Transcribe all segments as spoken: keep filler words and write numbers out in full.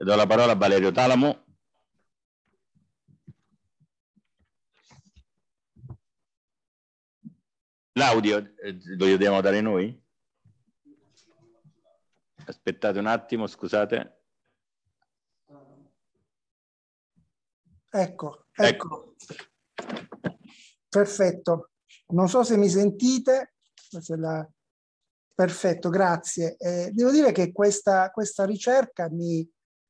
Do la parola a Valerio Talamo. L'audio eh, lo dobbiamo dare noi? Aspettate un attimo, scusate. Ecco, ecco. Perfetto. Non so se mi sentite. Se la... Perfetto, grazie. Eh, devo dire che questa, questa ricerca mi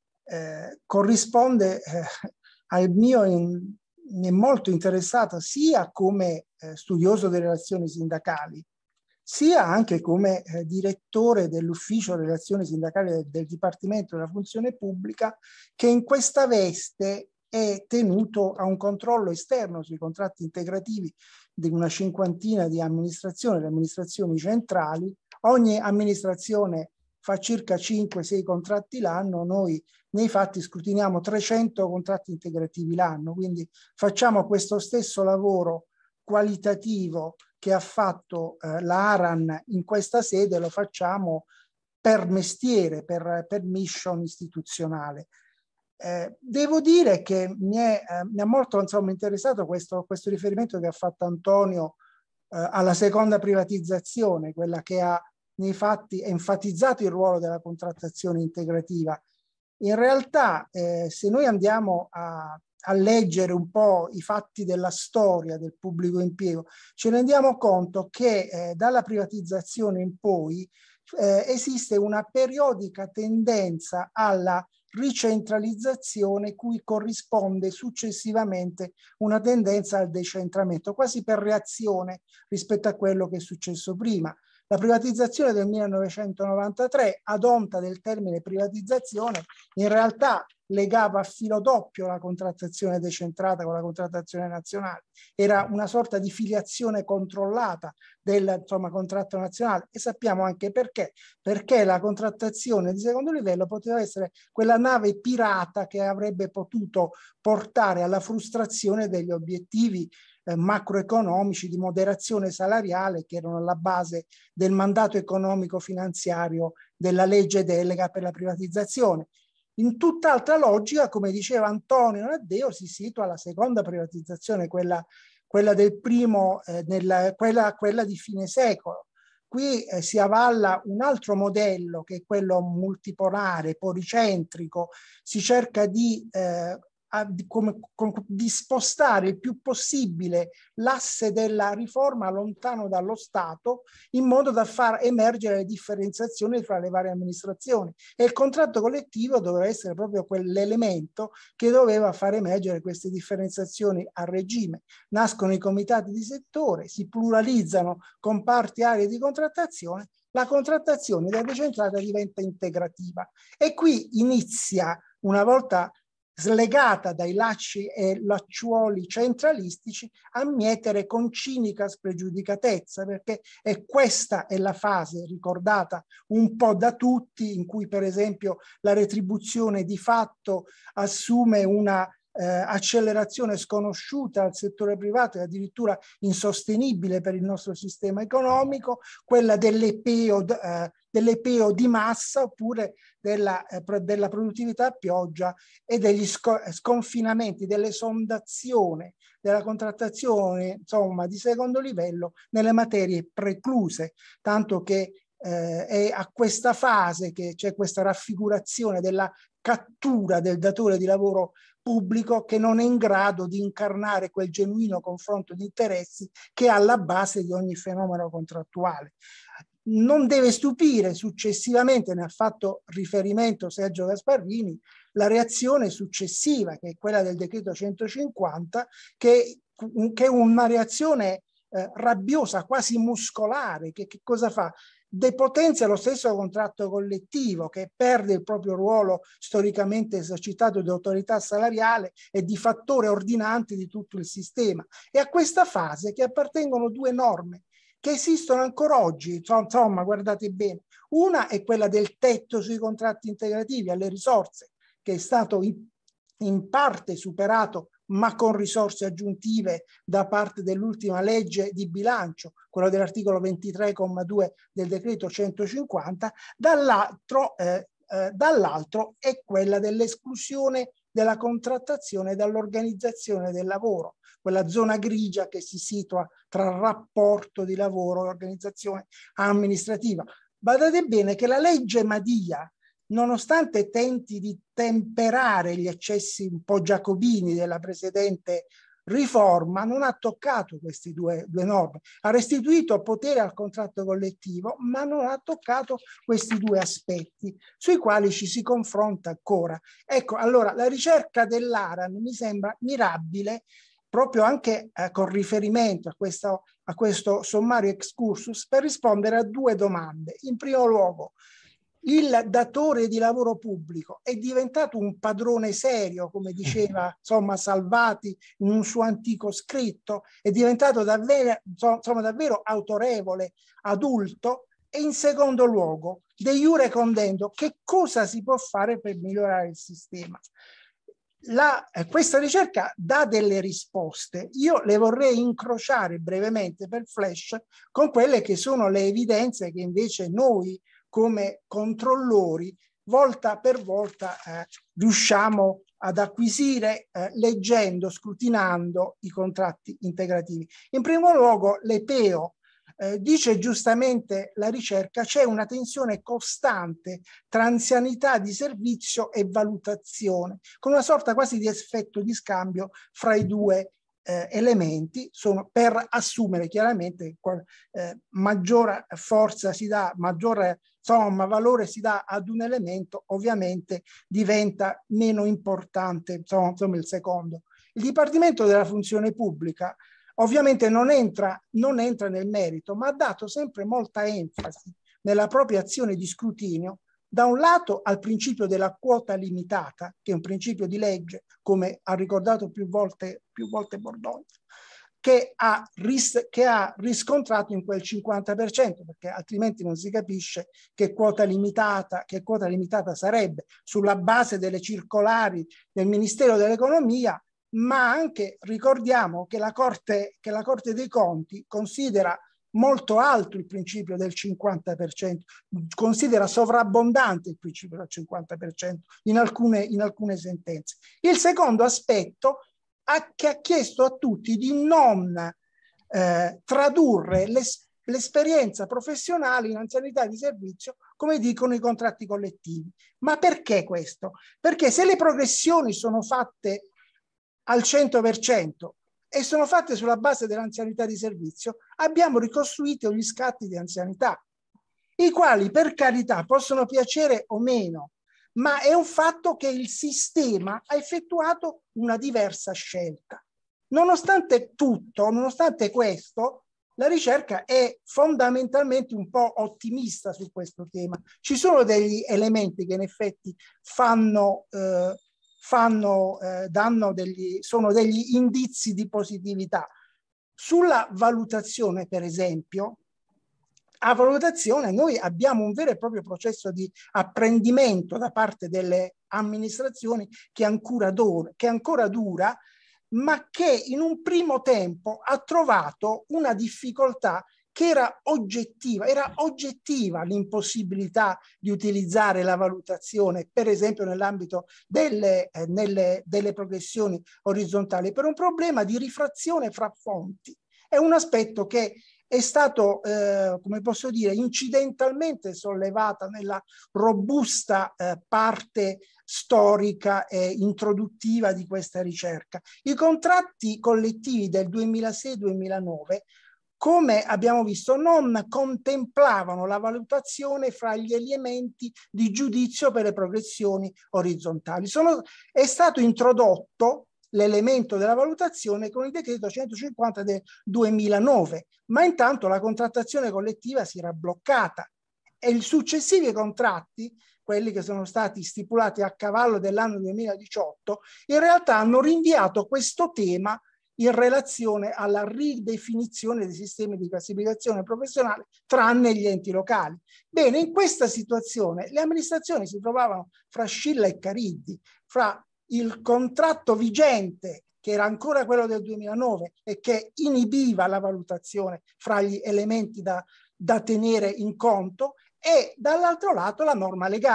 eh, corrisponde eh, al mio, in, mi è molto interessata sia come eh, studioso delle relazioni sindacali, sia anche come eh, direttore dell'ufficio relazioni sindacali del, del Dipartimento della Funzione Pubblica, che in questa veste è tenuto a un controllo esterno sui contratti integrativi di una cinquantina di amministrazioni, le amministrazioni centrali. Ogni amministrazione fa circa cinque sei contratti l'anno, noi nei fatti scrutiniamo trecento contratti integrativi l'anno, quindi facciamo questo stesso lavoro qualitativo che ha fatto eh, la ARAN in questa sede, lo facciamo per mestiere, per, per mission istituzionale. Eh, devo dire che mi, è, eh, mi ha molto insomma, interessato questo, questo riferimento che ha fatto Antonio eh, alla seconda privatizzazione, quella che ha nei fatti enfatizzato il ruolo della contrattazione integrativa. In realtà, eh, se noi andiamo a, a leggere un po' i fatti della storia del pubblico impiego, ci rendiamo conto che eh, dalla privatizzazione in poi eh, esiste una periodica tendenza alla ricentralizzazione cui corrisponde successivamente una tendenza al decentramento, quasi per reazione rispetto a quello che è successo prima. La privatizzazione del millenovecentonovantatré, ad onta del termine privatizzazione, in realtà legava a filo doppio la contrattazione decentrata con la contrattazione nazionale. Era una sorta di filiazione controllata del insomma, contratto nazionale, e sappiamo anche perché. Perché la contrattazione di secondo livello poteva essere quella nave pirata che avrebbe potuto portare alla frustrazione degli obiettivi Eh, macroeconomici di moderazione salariale che erano alla base del mandato economico finanziario della legge delega per la privatizzazione. In tutt'altra logica, come diceva Antonio Naddeo, si situa la seconda privatizzazione, quella, quella del primo, eh, nella, quella, quella di fine secolo. Qui eh, si avalla un altro modello che è quello multipolare, policentrico, si cerca di eh, A, di, come, com, di spostare il più possibile l'asse della riforma lontano dallo Stato in modo da far emergere le differenziazioni fra le varie amministrazioni, e il contratto collettivo doveva essere proprio quell'elemento che doveva far emergere queste differenziazioni a regime. Nascono i comitati di settore, si pluralizzano comparti e aree di contrattazione, la contrattazione da decentrata diventa integrativa, e qui inizia, una volta slegata dai lacci e lacciuoli centralistici, a mietere con cinica spregiudicatezza, perché è questa è la fase ricordata un po' da tutti, in cui per esempio la retribuzione di fatto assume una eh, accelerazione sconosciuta al settore privato e addirittura insostenibile per il nostro sistema economico, quella dell'E P O eh, dell'E P O di massa, oppure della, eh, della produttività a pioggia e degli sco sconfinamenti, dell'esondazione della contrattazione insomma di secondo livello nelle materie precluse, tanto che eh, è a questa fase che c'è questa raffigurazione della cattura del datore di lavoro pubblico che non è in grado di incarnare quel genuino confronto di interessi che è alla base di ogni fenomeno contrattuale. Non deve stupire, successivamente ne ha fatto riferimento Sergio Gasparrini, la reazione successiva, che è quella del decreto centocinquanta, che, che è una reazione eh, rabbiosa, quasi muscolare, che, che cosa fa? Depotenzia lo stesso contratto collettivo, che perde il proprio ruolo storicamente esercitato di autorità salariale e di fattore ordinante di tutto il sistema. E a questa fase che appartengono due norme che esistono ancora oggi, insomma, guardate bene. Una è quella del tetto sui contratti integrativi alle risorse, che è stato in, in parte superato, ma con risorse aggiuntive da parte dell'ultima legge di bilancio, quello dell'articolo ventitré comma due del decreto centocinquanta. Dall'altro eh, eh, dall'altro è quella dell'esclusione della contrattazione dall'organizzazione del lavoro, quella zona grigia che si situa tra il rapporto di lavoro e organizzazione amministrativa. Badate bene che la legge Madia, nonostante tenti di temperare gli eccessi un po' giacobini della precedente riforma, non ha toccato queste due, due norme, ha restituito potere al contratto collettivo, ma non ha toccato questi due aspetti sui quali ci si confronta ancora. Ecco, allora la ricerca dell'ARAN mi sembra mirabile proprio anche eh, con riferimento a questo, a questo sommario excursus per rispondere a due domande. In primo luogo, il datore di lavoro pubblico è diventato un padrone serio, come diceva insomma Salvati in un suo antico scritto, è diventato davvero, insomma, davvero autorevole, adulto. E in secondo luogo, de iure condendo, che cosa si può fare per migliorare il sistema? La, eh, questa ricerca dà delle risposte, io le vorrei incrociare brevemente per flash con quelle che sono le evidenze che invece noi come controllori volta per volta eh, riusciamo ad acquisire eh, leggendo, scrutinando i contratti integrativi. In primo luogo l'E P E O eh, dice giustamente la ricerca, c'è una tensione costante tra anzianità di servizio e valutazione, con una sorta quasi di effetto di scambio fra i due Eh, elementi, sono per assumere chiaramente eh, maggiore forza si dà, maggiore insomma, valore si dà ad un elemento, ovviamente diventa meno importante insomma, insomma il secondo. Il Dipartimento della Funzione Pubblica ovviamente non entra, non entra nel merito, ma ha dato sempre molta enfasi nella propria azione di scrutinio da un lato al principio della quota limitata, che è un principio di legge, come ha ricordato più volte, più volte Bordogna, che ha, ris che ha riscontrato in quel cinquanta per cento, perché altrimenti non si capisce che quota limitata, che quota limitata sarebbe, sulla base delle circolari del Ministero dell'Economia, ma anche ricordiamo che la Corte, che la Corte dei Conti considera molto alto il principio del cinquanta per cento, considera sovrabbondante il principio del cinquanta per cento in alcune, in alcune sentenze. Il secondo aspetto è che ha chiesto a tutti di non eh, tradurre l'esperienza professionale in anzianità di servizio come dicono i contratti collettivi. Ma perché questo? Perché se le progressioni sono fatte al cento per cento e sono fatte sulla base dell'anzianità di servizio, abbiamo ricostruito gli scatti di anzianità, i quali per carità possono piacere o meno, ma è un fatto che il sistema ha effettuato una diversa scelta. Nonostante tutto, nonostante questo, la ricerca è fondamentalmente un po' ottimista su questo tema. Ci sono degli elementi che in effetti fanno... Eh, fanno, eh, danno degli, sono degli indizi di positività. Sulla valutazione, per esempio, a valutazione noi abbiamo un vero e proprio processo di apprendimento da parte delle amministrazioni che ancora dura, che ancora dura, ma che in un primo tempo ha trovato una difficoltà che era oggettiva, era oggettiva l'impossibilità di utilizzare la valutazione, per esempio nell'ambito delle, eh, nelle, delle progressioni orizzontali, per un problema di rifrazione fra fonti. È un aspetto che è stato, eh, come posso dire, incidentalmente sollevata nella robusta eh, parte storica e introduttiva di questa ricerca. I contratti collettivi del duemilasei duemilanove, come abbiamo visto, non contemplavano la valutazione fra gli elementi di giudizio per le progressioni orizzontali. Sono, è stato introdotto l'elemento della valutazione con il decreto centocinquanta del duemilanove, ma intanto la contrattazione collettiva si era bloccata e i successivi contratti, quelli che sono stati stipulati a cavallo dell'anno duemiladiciotto, in realtà hanno rinviato questo tema in relazione alla ridefinizione dei sistemi di classificazione professionale tranne gli enti locali. Bene, in questa situazione le amministrazioni si trovavano fra Scilla e Cariddi, fra il contratto vigente che era ancora quello del duemilanove e che inibiva la valutazione fra gli elementi da, da tenere in conto, e dall'altro lato la norma legale,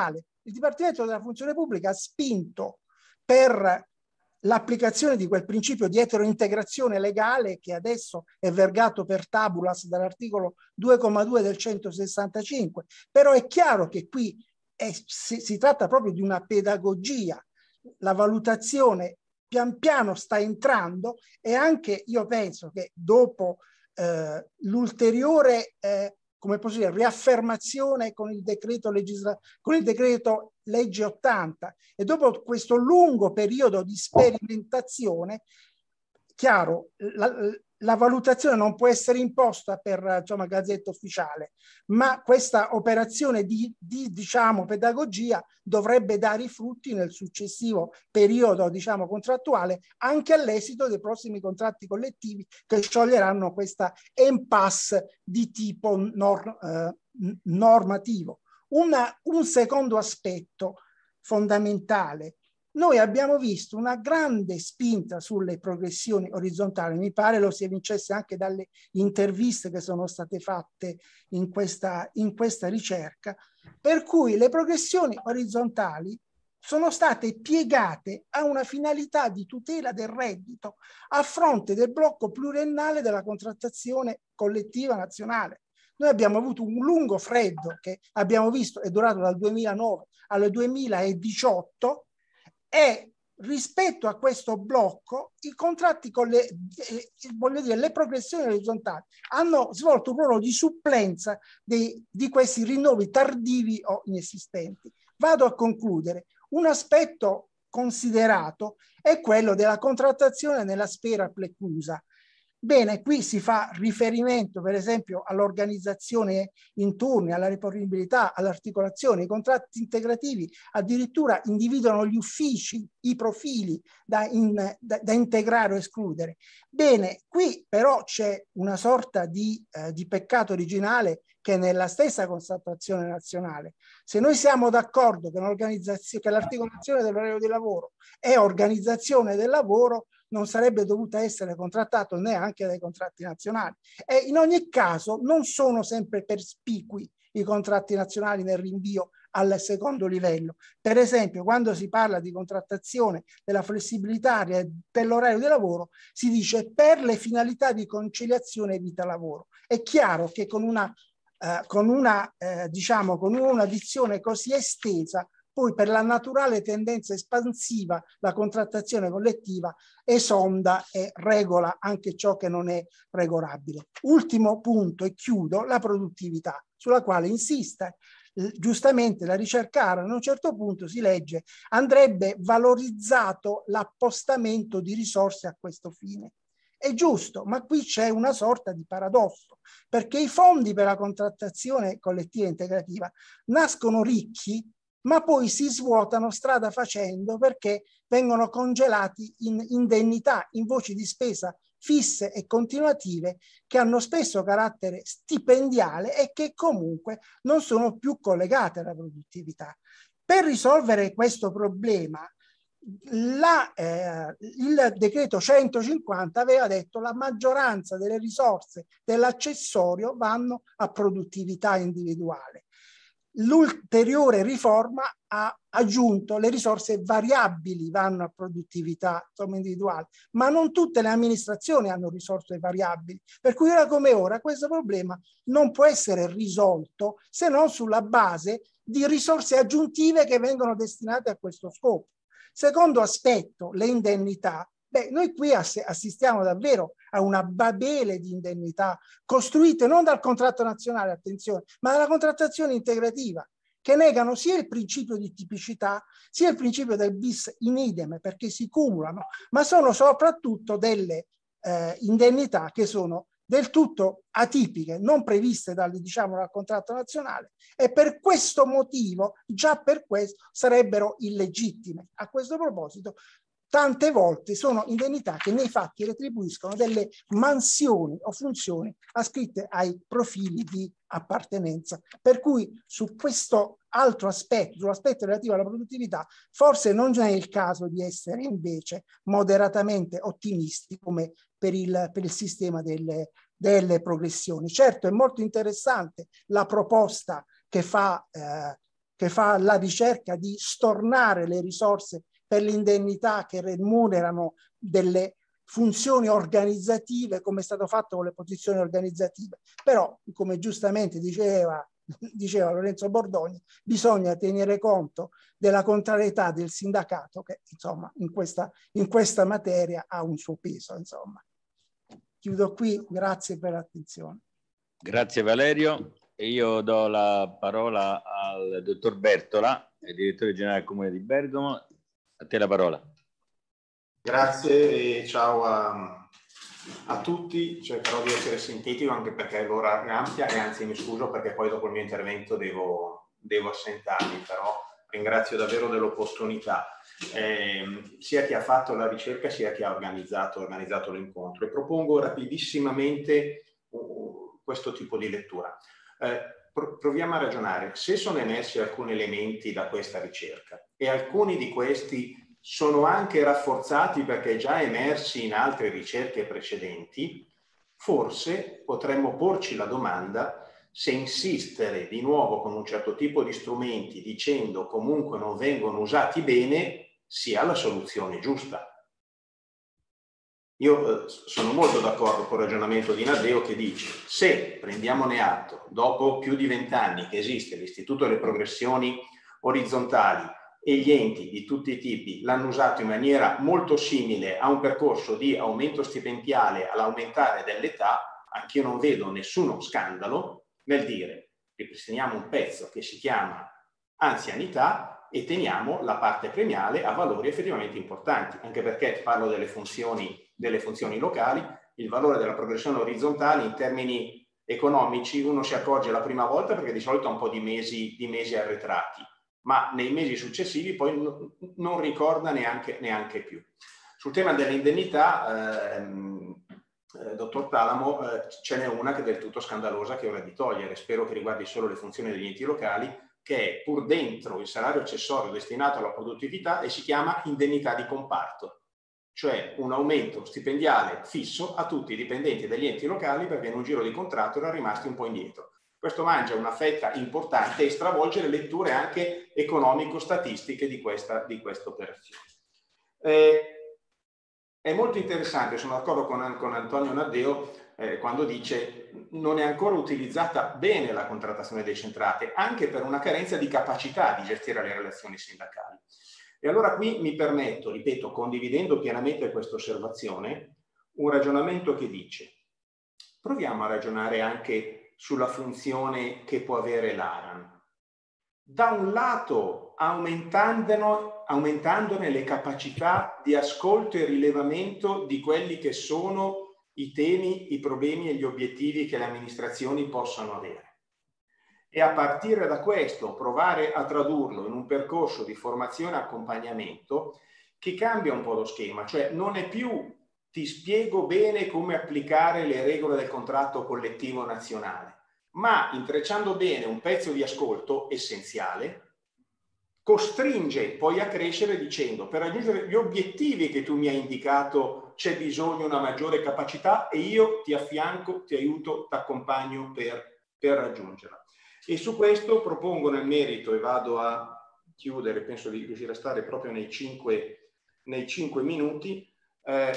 il Dipartimento della Funzione Pubblica ha spinto per l'applicazione di quel principio di eterointegrazione legale che adesso è vergato per tabulas dall'articolo due comma due del centosessantacinque, però è chiaro che qui è, si, si tratta proprio di una pedagogia, la valutazione pian piano sta entrando e anche io penso che dopo eh, l'ulteriore eh, come posso dire, riaffermazione con il decreto legisla- con il decreto legge ottanta e dopo questo lungo periodo di sperimentazione, chiaro, la, la valutazione non può essere imposta per insomma, Gazzetta Ufficiale, ma questa operazione di, di diciamo, pedagogia dovrebbe dare i frutti nel successivo periodo diciamo, contrattuale, anche all'esito dei prossimi contratti collettivi che scioglieranno questa impasse di tipo nor, eh, normativo. Una, un secondo aspetto fondamentale. Noi abbiamo visto una grande spinta sulle progressioni orizzontali, mi pare lo si evincesse anche dalle interviste che sono state fatte in questa, in questa ricerca, per cui le progressioni orizzontali sono state piegate a una finalità di tutela del reddito a fronte del blocco pluriennale della contrattazione collettiva nazionale. Noi abbiamo avuto un lungo freddo che abbiamo visto è durato dal duemilanove al duemiladiciotto e rispetto a questo blocco i contratti con le, eh, voglio dire, le progressioni orizzontali hanno svolto un ruolo di supplenza dei, di questi rinnovi tardivi o inesistenti. Vado a concludere. Un aspetto considerato è quello della contrattazione nella sfera preclusa. Bene, qui si fa riferimento per esempio all'organizzazione in turni, alla reporibilità, all'articolazione. I contratti integrativi addirittura individuano gli uffici, i profili da, in, da, da integrare o escludere. Bene, qui però c'è una sorta di, eh, di peccato originale che è nella stessa contrattazione nazionale. Se noi siamo d'accordo che, che l'articolazione dell'orario di lavoro è organizzazione del lavoro, non sarebbe dovuta essere contrattato neanche dai contratti nazionali. E in ogni caso non sono sempre perspicui i contratti nazionali nel rinvio al secondo livello. Per esempio, quando si parla di contrattazione della flessibilità dell'orario di lavoro, si dice per le finalità di conciliazione vita-lavoro. È chiaro che con una, eh, con una, eh, diciamo, con una dizione così estesa, poi per la naturale tendenza espansiva la contrattazione collettiva esonda e regola anche ciò che non è regolabile. Ultimo punto e chiudo, la produttività, sulla quale insiste giustamente la ricercare. A un certo punto si legge andrebbe valorizzato l'appostamento di risorse a questo fine. È giusto, ma qui c'è una sorta di paradosso, perché i fondi per la contrattazione collettiva integrativa nascono ricchi ma poi si svuotano strada facendo perché vengono congelati in indennità, in voci di spesa fisse e continuative che hanno spesso carattere stipendiale e che comunque non sono più collegate alla produttività. Per risolvere questo problema, la, eh, il decreto centocinquanta aveva detto che la maggioranza delle risorse dell'accessorio vanno a produttività individuale. L'ulteriore riforma ha aggiunto le risorse variabili vanno a produttività insomma, individuale, ma non tutte le amministrazioni hanno risorse variabili, per cui ora come ora questo problema non può essere risolto se non sulla base di risorse aggiuntive che vengono destinate a questo scopo. Secondo aspetto, le indennità. Beh, noi qui assistiamo davvero a una babele di indennità costruite non dal contratto nazionale, attenzione, ma dalla contrattazione integrativa, che negano sia il principio di tipicità, sia il principio del bis in idem, perché si cumulano, ma sono soprattutto delle eh, indennità che sono del tutto atipiche, non previste dal, diciamo, dal contratto nazionale e per questo motivo, già per questo, sarebbero illegittime. A questo proposito, tante volte sono indennità che nei fatti retribuiscono delle mansioni o funzioni ascritte ai profili di appartenenza. Per cui su questo altro aspetto, sull'aspetto relativo alla produttività, forse non è il caso di essere invece moderatamente ottimisti come per il, per il sistema delle, delle progressioni. Certo è molto interessante la proposta che fa eh, che fa la ricerca di stornare le risorse per le indennità che remunerano delle funzioni organizzative, come è stato fatto con le posizioni organizzative. Però, come giustamente diceva, diceva Lorenzo Bordogni, bisogna tenere conto della contrarietà del sindacato che, insomma, in questa, in questa materia ha un suo peso, insomma. Chiudo qui, grazie per l'attenzione. Grazie Valerio. E io do la parola al dottor Bertola, direttore generale del Comune di Bergamo. A te la parola. Grazie e ciao a, a tutti. Cercherò di essere sintetico anche perché l'ora è ampia e anzi mi scuso perché poi dopo il mio intervento devo, devo assentarmi, però ringrazio davvero dell'opportunità. Eh, sia chi ha fatto la ricerca sia chi ha organizzato, organizzato l'incontro, e propongo rapidissimamente uh, questo tipo di lettura. Eh, proviamo a ragionare. Se sono emersi alcuni elementi da questa ricerca e alcuni di questi sono anche rafforzati perché già emersi in altre ricerche precedenti, forse potremmo porci la domanda se insistere di nuovo con un certo tipo di strumenti dicendo comunque non vengono usati bene sia la soluzione giusta. Io eh, sono molto d'accordo con il ragionamento di Naddeo che dice: se prendiamone atto, dopo più di vent'anni che esiste l'Istituto delle Progressioni Orizzontali e gli enti di tutti i tipi l'hanno usato in maniera molto simile a un percorso di aumento stipendiale all'aumentare dell'età, anch'io non vedo nessuno scandalo nel dire ripristiniamo un pezzo che si chiama anzianità e teniamo la parte premiale a valori effettivamente importanti, anche perché parlo delle funzioni delle funzioni locali. Il valore della progressione orizzontale in termini economici uno si accorge la prima volta perché di solito ha un po' di mesi, di mesi arretrati, ma nei mesi successivi poi non ricorda neanche, neanche più. Sul tema delle indennità, ehm, eh, dottor Talamo, eh, ce n'è una che è del tutto scandalosa che è ora di togliere, spero che riguardi solo le funzioni degli enti locali, che è pur dentro il salario accessorio destinato alla produttività e si chiama indennità di comparto, cioè un aumento stipendiale fisso a tutti i dipendenti degli enti locali perché in un giro di contratto erano rimasti un po' indietro. Questo mangia una fetta importante e stravolge le letture anche economico-statistiche di questa, di questa operazione. Eh, è molto interessante, sono d'accordo con, con Antonio Naddeo eh, quando dice non è ancora utilizzata bene la contrattazione decentrata, anche per una carenza di capacità di gestire le relazioni sindacali. E allora qui mi permetto, ripeto, condividendo pienamente questa osservazione, un ragionamento che dice: proviamo a ragionare anche sulla funzione che può avere l'ARAN. Da un lato aumentandone, aumentandone le capacità di ascolto e rilevamento di quelli che sono i temi, i problemi e gli obiettivi che le amministrazioni possono avere. E a partire da questo provare a tradurlo in un percorso di formazione e accompagnamento che cambia un po' lo schema, cioè non è più ti spiego bene come applicare le regole del contratto collettivo nazionale, ma intrecciando bene un pezzo di ascolto essenziale, costringe poi a crescere dicendo per raggiungere gli obiettivi che tu mi hai indicato c'è bisogno di una maggiore capacità e io ti affianco, ti aiuto, ti accompagno per, per raggiungerla. E su questo propongo nel merito, e vado a chiudere, penso di riuscire a stare proprio nei cinque, nei cinque minuti, eh,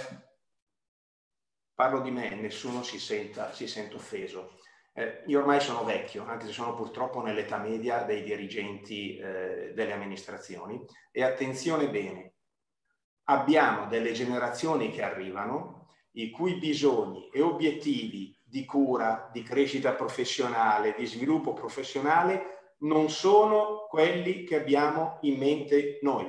parlo di me, nessuno si senta, si sente offeso. Eh, io ormai sono vecchio, anche se sono purtroppo nell'età media dei dirigenti eh, delle amministrazioni, e attenzione bene, abbiamo delle generazioni che arrivano, i cui bisogni e obiettivi di cura, di crescita professionale, di sviluppo professionale non sono quelli che abbiamo in mente noi.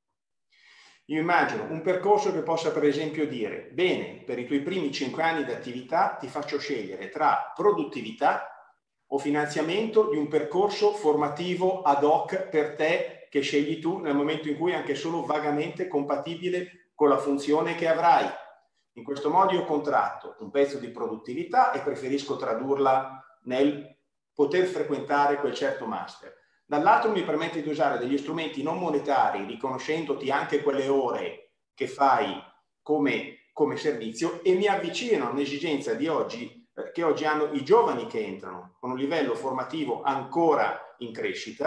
Io immagino un percorso che possa per esempio dire: bene, per i tuoi primi cinque anni di attività ti faccio scegliere tra produttività o finanziamento di un percorso formativo ad hoc per te che scegli tu nel momento in cui è anche solo vagamente compatibile con la funzione che avrai. In questo modo io contratto un pezzo di produttività e preferisco tradurla nel poter frequentare quel certo master. Dall'altro mi permette di usare degli strumenti non monetari, riconoscendoti anche quelle ore che fai come, come servizio, e mi avvicino a un'esigenza di oggi, eh, che oggi hanno i giovani che entrano con un livello formativo ancora in crescita,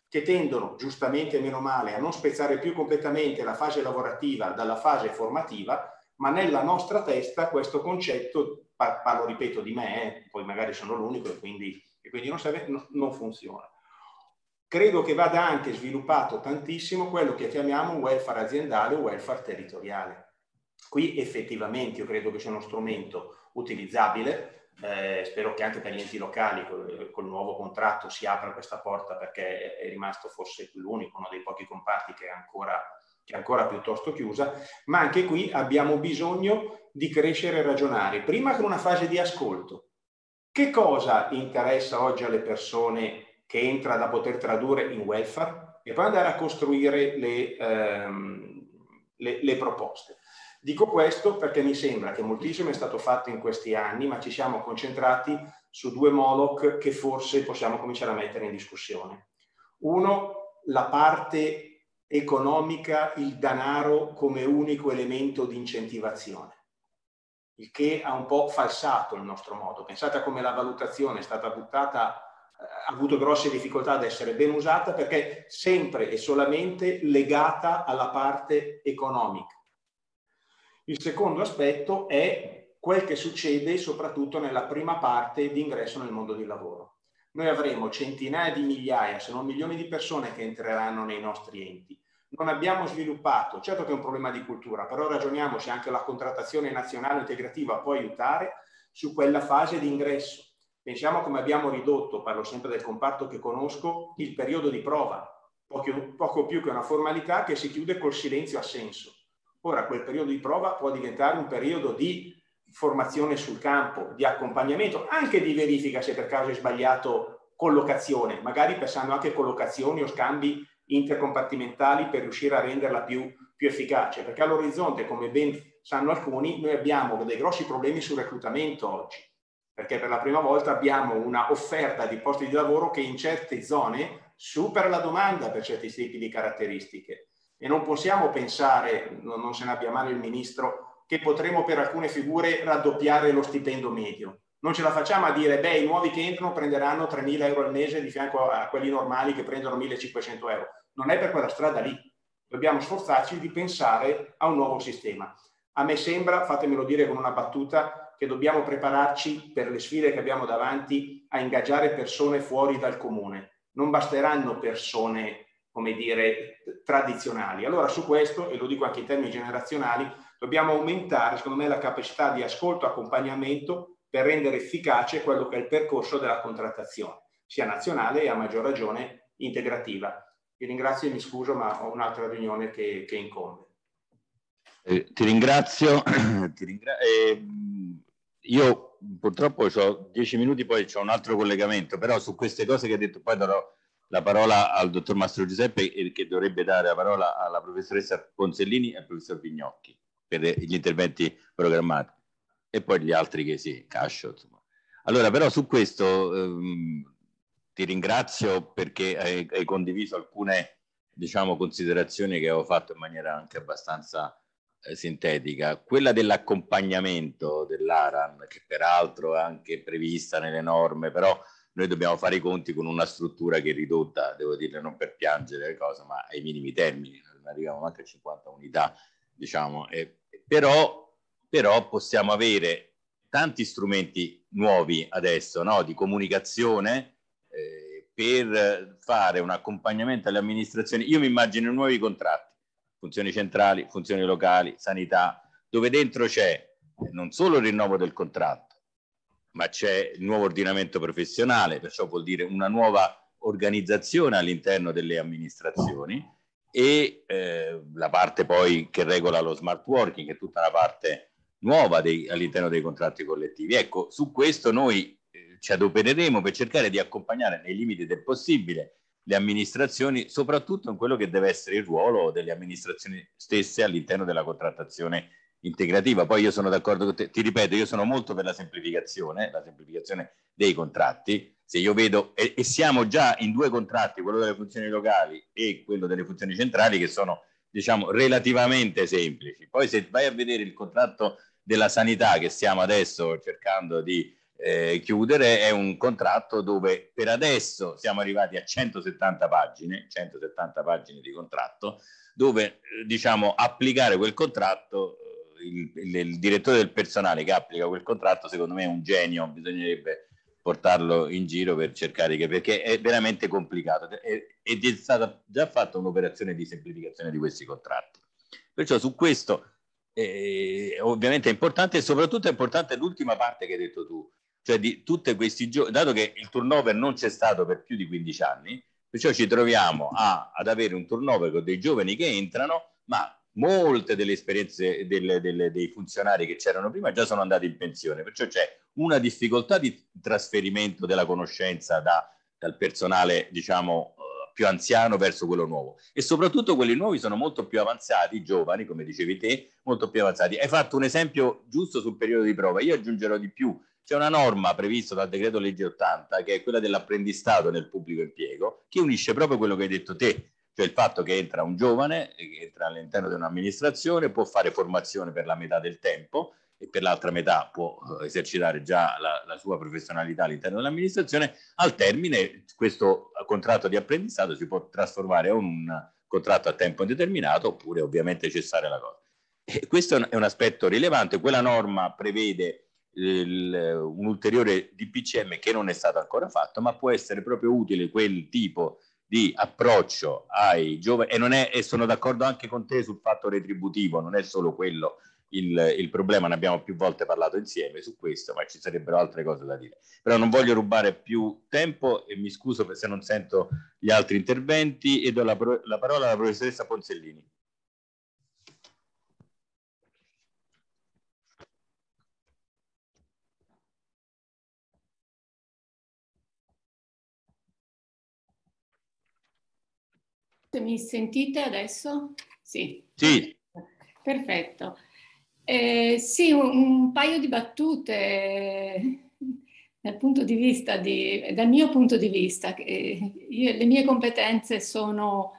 che tendono, giustamente meno male, a non spezzare più completamente la fase lavorativa dalla fase formativa, ma nella nostra testa questo concetto, parlo ripeto di me, eh, poi magari sono l'unico e quindi, e quindi non, serve, no, non funziona. Credo che vada anche sviluppato tantissimo quello che chiamiamo welfare aziendale o welfare territoriale. Qui effettivamente io credo che sia uno strumento utilizzabile, eh, spero che anche per gli enti locali col, col nuovo contratto si apra questa porta, perché è rimasto forse l'unico, uno dei pochi comparti che è ancora, che è ancora piuttosto chiusa, ma anche qui abbiamo bisogno di crescere e ragionare, prima con una fase di ascolto. Che cosa interessa oggi alle persone che entra da poter tradurre in welfare, e poi andare a costruire le, ehm, le, le proposte. Dico questo perché mi sembra che moltissimo è stato fatto in questi anni, ma ci siamo concentrati su due Moloch che forse possiamo cominciare a mettere in discussione. Uno, la parte economica, il denaro come unico elemento di incentivazione, il che ha un po' falsato il nostro modo. Pensate a come la valutazione è stata buttata, ha avuto grosse difficoltà ad essere ben usata, perché sempre e solamente legata alla parte economica. Il secondo aspetto è quel che succede soprattutto nella prima parte di ingresso nel mondo del lavoro. Noi avremo centinaia di migliaia, se non milioni di persone che entreranno nei nostri enti. Non abbiamo sviluppato, certo che è un problema di cultura, però ragioniamo se anche la contrattazione nazionale integrativa può aiutare su quella fase di ingresso. Pensiamo come abbiamo ridotto, parlo sempre del comparto che conosco, il periodo di prova, poco, poco più che una formalità che si chiude col silenzio assenso. Ora quel periodo di prova può diventare un periodo di formazione sul campo, di accompagnamento, anche di verifica se per caso è sbagliato collocazione, magari pensando anche a collocazioni o scambi intercompartimentali per riuscire a renderla più, più efficace, perché all'orizzonte, come ben sanno alcuni, noi abbiamo dei grossi problemi sul reclutamento oggi, perché per la prima volta abbiamo una offerta di posti di lavoro che in certe zone supera la domanda per certi tipi di caratteristiche, e non possiamo pensare, non se ne abbia male il ministro, che potremo per alcune figure raddoppiare lo stipendio medio. Non ce la facciamo a dire, beh, i nuovi che entrano prenderanno tremila euro al mese di fianco a quelli normali che prendono millecinquecento euro. Non è per quella strada lì. Dobbiamo sforzarci di pensare a un nuovo sistema. A me sembra, fatemelo dire con una battuta, che dobbiamo prepararci per le sfide che abbiamo davanti a ingaggiare persone fuori dal comune. Non basteranno persone, come dire, tradizionali. Allora su questo, e lo dico anche in termini generazionali, dobbiamo aumentare, secondo me, la capacità di ascolto e accompagnamento per rendere efficace quello che è il percorso della contrattazione, sia nazionale e a maggior ragione integrativa. Vi ringrazio e mi scuso, ma ho un'altra riunione che, che incombe. Eh, ti ringrazio. ti ringra eh, io purtroppo ho dieci minuti, poi c'ho un altro collegamento, però su queste cose che hai detto poi darò la parola al dottor Mastro Giuseppe, che dovrebbe dare la parola alla professoressa Ponsellini e al professor Vignocchi per gli interventi programmati, e poi gli altri che sì, Cascio, insomma. Allora, però su questo ehm, ti ringrazio perché hai, hai condiviso alcune, diciamo, considerazioni che avevo fatto in maniera anche abbastanza eh, sintetica. Quella dell'accompagnamento dell'ARAN, che peraltro è anche prevista nelle norme, però noi dobbiamo fare i conti con una struttura che è ridotta, devo dire, non per piangere le cose, ma ai minimi termini, non arriviamo anche a cinquanta unità, diciamo. E, però, però possiamo avere tanti strumenti nuovi adesso, no? Di comunicazione eh, per fare un accompagnamento alle amministrazioni. Io mi immagino nuovi contratti, funzioni centrali, funzioni locali, sanità, dove dentro c'è non solo il rinnovo del contratto, ma c'è il nuovo ordinamento professionale, perciò vuol dire una nuova organizzazione all'interno delle amministrazioni, e eh, la parte poi che regola lo smart working, che è tutta una parte nuova all'interno dei contratti collettivi. Ecco, su questo noi eh, ci adopereremo per cercare di accompagnare nei limiti del possibile le amministrazioni, soprattutto in quello che deve essere il ruolo delle amministrazioni stesse all'interno della contrattazione integrativa. Poi io sono d'accordo con te, ti ripeto, io sono molto per la semplificazione, la semplificazione dei contratti. Se io vedo, e, e siamo già in due contratti, quello delle funzioni locali e quello delle funzioni centrali, che sono, diciamo, relativamente semplici. Poi se vai a vedere il contratto della sanità che stiamo adesso cercando di eh, chiudere è un contratto dove per adesso siamo arrivati a centosettanta pagine, centosettanta pagine di contratto, dove eh, diciamo applicare quel contratto, il, il, il direttore del personale che applica quel contratto secondo me è un genio, bisognerebbe portarlo in giro per cercare che, perché è veramente complicato ed è stata già fatta un'operazione di semplificazione di questi contratti. Perciò su questo eh, ovviamente è importante, e soprattutto è importante l'ultima parte che hai detto tu, cioè di tutti questi giovani, dato che il turnover non c'è stato per più di quindici anni, perciò ci troviamo a, ad avere un turnover con dei giovani che entrano, ma molte delle esperienze delle, delle, dei funzionari che c'erano prima già sono andati in pensione, perciò c'è una difficoltà di trasferimento della conoscenza da, dal personale, diciamo, più anziano verso quello nuovo, e soprattutto quelli nuovi sono molto più avanzati, giovani, come dicevi te, molto più avanzati. Hai fatto un esempio giusto sul periodo di prova, io aggiungerò di più. C'è una norma prevista dal decreto legge ottanta, che è quella dell'apprendistato nel pubblico impiego, che unisce proprio quello che hai detto te, cioè il fatto che entra un giovane, che entra all'interno di un'amministrazione, può fare formazione per la metà del tempo e per l'altra metà può esercitare già la, la sua professionalità all'interno dell'amministrazione. Al termine questo contratto di apprendistato si può trasformare in un contratto a tempo indeterminato, oppure ovviamente cessare la cosa. E questo è un aspetto rilevante. Quella norma prevede il, un ulteriore D P C M che non è stato ancora fatto, ma può essere proprio utile quel tipo di approccio ai giovani, e, non è, e sono d'accordo anche con te sul fatto retributivo, non è solo quello il, il problema, ne abbiamo più volte parlato insieme su questo, ma ci sarebbero altre cose da dire. Però non voglio rubare più tempo e mi scuso se non sento gli altri interventi, e do la, la parola alla professoressa Ponzellini. Mi sentite adesso? Sì. Sì. Perfetto. Eh, sì, un, un paio di battute dal punto di vista di, dal mio punto di vista. Io, le mie competenze sono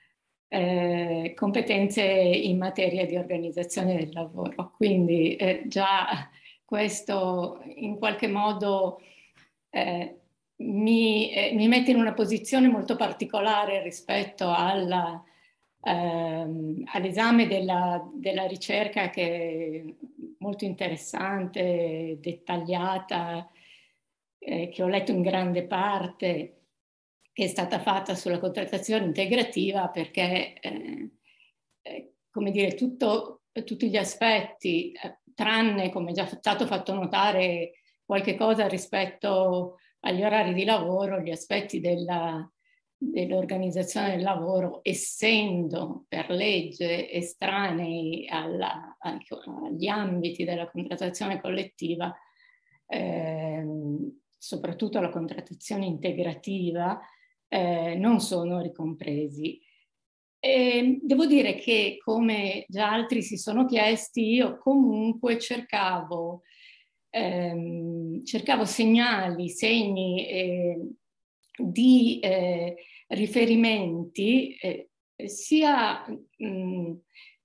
eh, competenze in materia di organizzazione del lavoro, quindi eh, già questo in qualche modo eh, mi, eh, mi mette in una posizione molto particolare rispetto alla, ehm, all'esame della, della ricerca, che è molto interessante, dettagliata, eh, che ho letto in grande parte, che è stata fatta sulla contrattazione integrativa, perché eh, eh, come dire, tutto, tutti gli aspetti, eh, tranne, come già stato fatto notare, qualche cosa rispetto agli orari di lavoro, gli aspetti della, dell'organizzazione del lavoro, essendo per legge estranei alla, agli ambiti della contrattazione collettiva, ehm, soprattutto la contrattazione integrativa, eh, non sono ricompresi. E devo dire che, come già altri si sono chiesti, io comunque cercavo, ehm, cercavo segnali, segni eh, di eh, riferimenti, eh, sia, mh,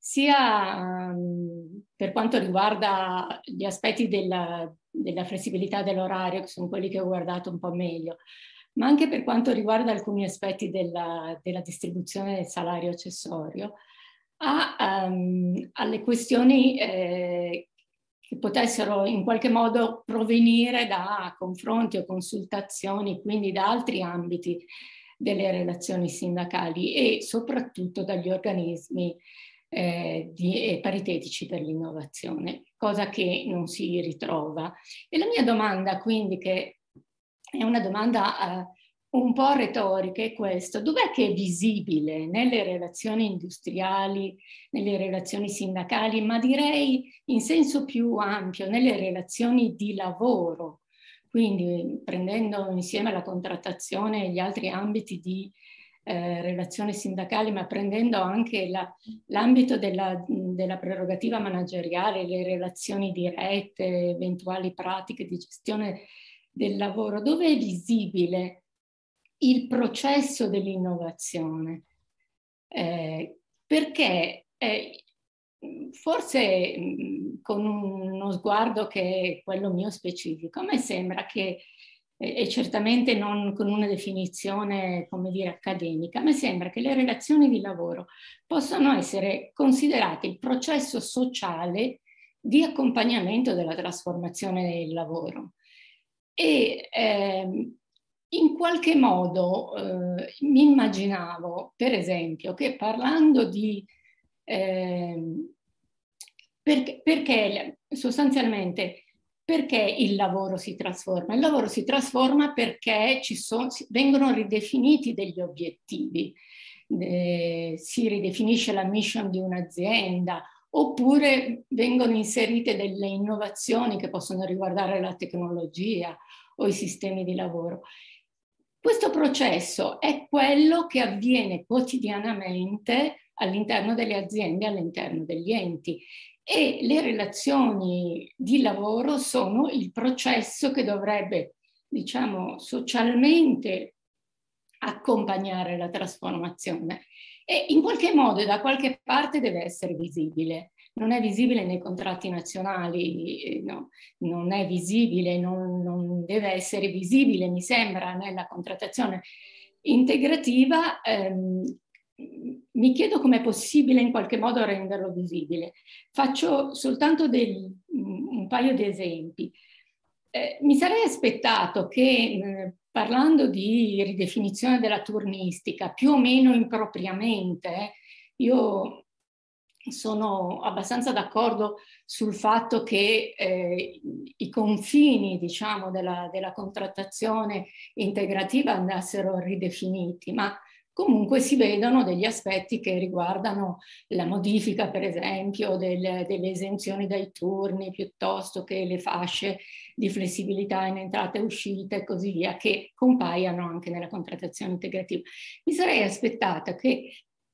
sia um, per quanto riguarda gli aspetti della, della flessibilità dell'orario, che sono quelli che ho guardato un po' meglio, ma anche per quanto riguarda alcuni aspetti della, della distribuzione del salario accessorio, a, um, alle questioni eh, che potessero in qualche modo provenire da confronti o consultazioni, quindi da altri ambiti delle relazioni sindacali e soprattutto dagli organismi eh, di, eh, paritetici per l'innovazione, cosa che non si ritrova. E la mia domanda, quindi, che è una domanda eh, un po' retorica, è questo: dov'è che è visibile nelle relazioni industriali, nelle relazioni sindacali, ma direi in senso più ampio, nelle relazioni di lavoro, quindi prendendo insieme la contrattazione e gli altri ambiti di eh, relazioni sindacali, ma prendendo anche l'ambito della, della prerogativa manageriale, le relazioni dirette, eventuali pratiche di gestione del lavoro, dove è visibile il processo dell'innovazione? Eh, perché eh, forse con uno sguardo che è quello mio specifico, a me sembra che, e certamente non con una definizione, come dire, accademica, a me sembra che le relazioni di lavoro possano essere considerate il processo sociale di accompagnamento della trasformazione del lavoro. E ehm, in qualche modo eh, mi immaginavo, per esempio, che parlando di eh, perché, perché sostanzialmente perché il lavoro si trasforma? Il lavoro si trasforma perché ci sono, vengono ridefiniti degli obiettivi, eh, si ridefinisce la mission di un'azienda, oppure vengono inserite delle innovazioni che possono riguardare la tecnologia o i sistemi di lavoro. Questo processo è quello che avviene quotidianamente all'interno delle aziende, all'interno degli enti, e le relazioni di lavoro sono il processo che dovrebbe, diciamo, socialmente accompagnare la trasformazione e in qualche modo da qualche parte deve essere visibile. Non è visibile nei contratti nazionali, no, non è visibile, non, non deve essere visibile, mi sembra, nella contrattazione integrativa. Ehm, mi chiedo com'è possibile in qualche modo renderlo visibile. Faccio soltanto del, un paio di esempi. Eh, mi sarei aspettato che, eh, parlando di ridefinizione della turnistica, più o meno impropriamente, eh, io sono abbastanza d'accordo sul fatto che eh, i confini, diciamo, della, della contrattazione integrativa andassero ridefiniti, ma comunque si vedono degli aspetti che riguardano la modifica, per esempio, del, delle esenzioni dai turni, piuttosto che le fasce di flessibilità in entrata e uscita e così via, che compaiano anche nella contrattazione integrativa. Mi sarei aspettata che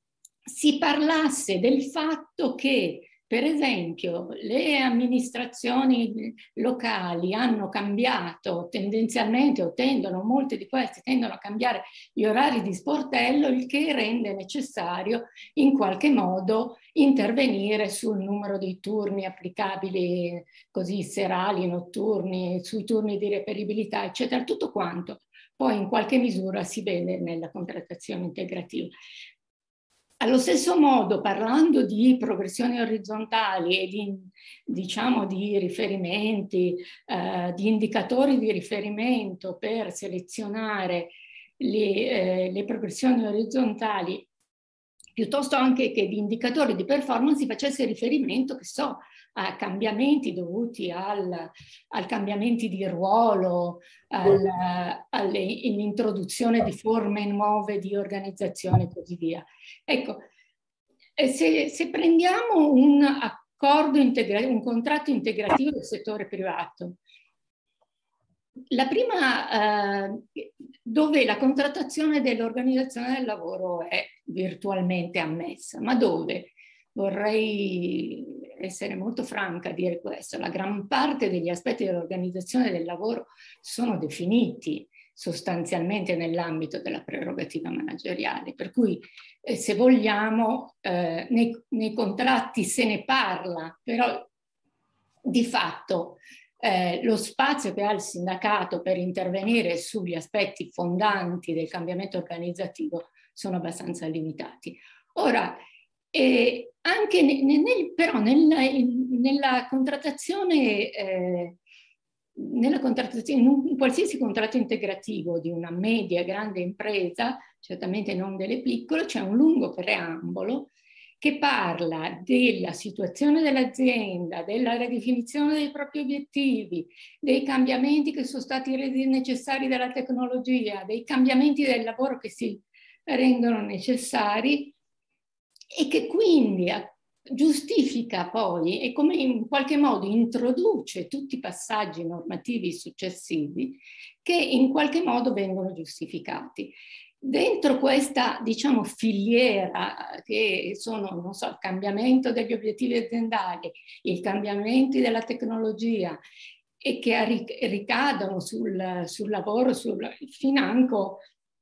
si parlasse del fatto che, per esempio, le amministrazioni locali hanno cambiato tendenzialmente, o tendono, molte di queste tendono a cambiare gli orari di sportello, il che rende necessario in qualche modo intervenire sul numero di turni applicabili, così serali, notturni, sui turni di reperibilità, eccetera, tutto quanto poi in qualche misura si vede nella contrattazione integrativa. Allo stesso modo, parlando di progressioni orizzontali e di, diciamo, di riferimenti, eh, di indicatori di riferimento per selezionare le, eh, le progressioni orizzontali, piuttosto anche che di indicatori di performance, si facesse riferimento, che so, a cambiamenti dovuti al, al cambiamenti di ruolo, al, all'introduzione di forme nuove di organizzazione e così via. Ecco, se, se prendiamo un accordo integrativo, un contratto integrativo del settore privato, la prima, eh, dove la contrattazione dell'organizzazione del lavoro è virtualmente ammessa, ma dove? Vorrei essere molto franca a dire questo, la gran parte degli aspetti dell'organizzazione del lavoro sono definiti sostanzialmente nell'ambito della prerogativa manageriale, per cui eh, se vogliamo eh, nei, nei contratti se ne parla, però di fatto eh, lo spazio che ha il sindacato per intervenire sugli aspetti fondanti del cambiamento organizzativo sono abbastanza limitati. Ora, eh, anche ne, nel, però nella, in, nella contrattazione, eh, nella contrattazione, in un in qualsiasi contratto integrativo di una media e grande impresa, certamente non delle piccole, c'è un lungo preambolo che parla della situazione dell'azienda, della ridefinizione dei propri obiettivi, dei cambiamenti che sono stati resi necessari dalla tecnologia, dei cambiamenti del lavoro che si rendono necessari, e che quindi giustifica poi e come in qualche modo introduce tutti i passaggi normativi successivi che in qualche modo vengono giustificati. Dentro questa, diciamo, filiera che sono, non so, il cambiamento degli obiettivi aziendali, i cambiamenti della tecnologia e che ricadono sul, sul lavoro, sul financo,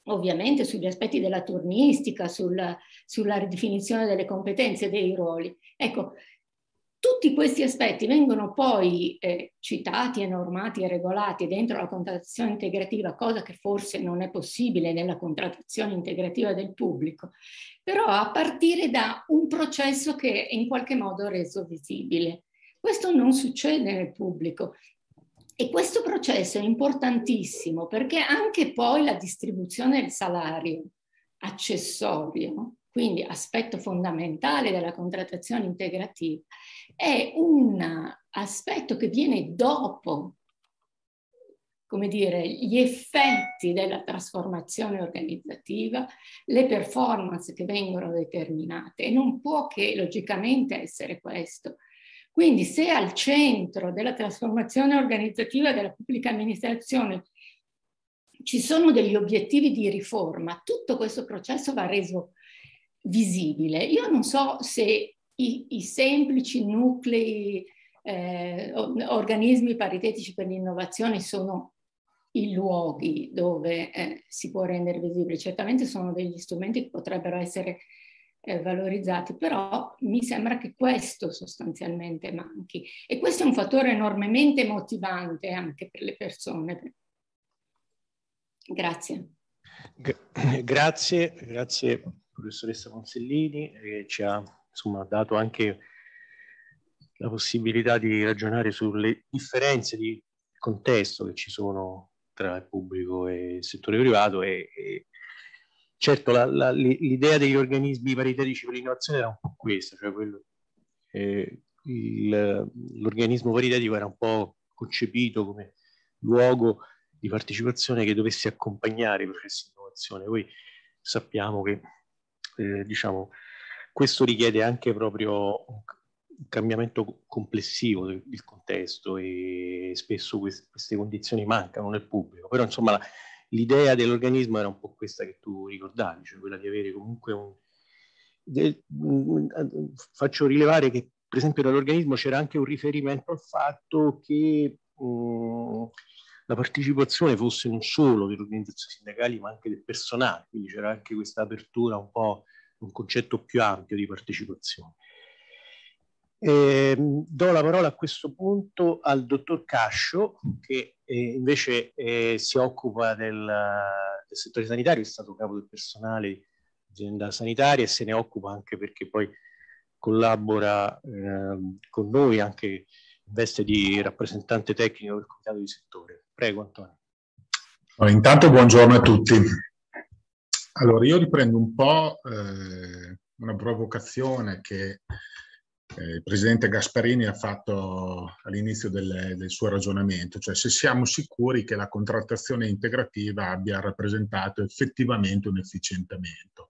ovviamente sugli aspetti della turnistica, sul, sulla ridefinizione delle competenze e dei ruoli. Ecco, tutti questi aspetti vengono poi eh, citati e normati e regolati dentro la contrattazione integrativa, cosa che forse non è possibile nella contrattazione integrativa del pubblico, però a partire da un processo che è in qualche modo reso visibile. Questo non succede nel pubblico. E questo processo è importantissimo perché anche poi la distribuzione del salario accessorio, quindi aspetto fondamentale della contrattazione integrativa, è un aspetto che viene dopo, come dire, gli effetti della trasformazione organizzativa, le performance che vengono determinate, e non può che logicamente essere questo. Quindi se al centro della trasformazione organizzativa della pubblica amministrazione ci sono degli obiettivi di riforma, tutto questo processo va reso visibile. Io non so se i, i semplici nuclei, eh, organismi paritetici per l'innovazione sono i luoghi dove eh, si può rendere visibile. Certamente sono degli strumenti che potrebbero essere eh, valorizzati, però mi sembra che questo sostanzialmente manchi. E questo è un fattore enormemente motivante anche per le persone. Grazie. Grazie, grazie professoressa Monsellini, che ci ha insomma dato anche la possibilità di ragionare sulle differenze di contesto che ci sono tra il pubblico e il settore privato e, e certo la, la, l'idea degli organismi paritetici per l'innovazione era un po' questa, cioè quello, eh, il, l'organismo paritetico era un po' concepito come luogo di partecipazione che dovesse accompagnare i processi di innovazione. Poi sappiamo che eh, diciamo, questo richiede anche proprio un cambiamento complessivo del, del contesto e spesso queste, queste condizioni mancano nel pubblico, però insomma la, l'idea dell'organismo era un po' questa che tu ricordavi, cioè quella di avere comunque un... De, mh, faccio rilevare che per esempio dall'organismo c'era anche un riferimento al fatto che mh, la partecipazione fosse non solo delle organizzazioni sindacali ma anche del personale, quindi c'era anche questa apertura un po', un concetto più ampio di partecipazione. Eh, do la parola a questo punto al dottor Cascio, che eh, invece eh, si occupa del, del settore sanitario, è stato capo del personale di azienda sanitaria e se ne occupa anche perché poi collabora eh, con noi anche in veste di rappresentante tecnico del comitato di settore. Prego Antonio. Allora, intanto buongiorno a tutti. Allora io riprendo un po' eh, una provocazione che Eh, il presidente Gasparini ha fatto all'inizio del, del suo ragionamento, cioè se siamo sicuri che la contrattazione integrativa abbia rappresentato effettivamente un efficientamento.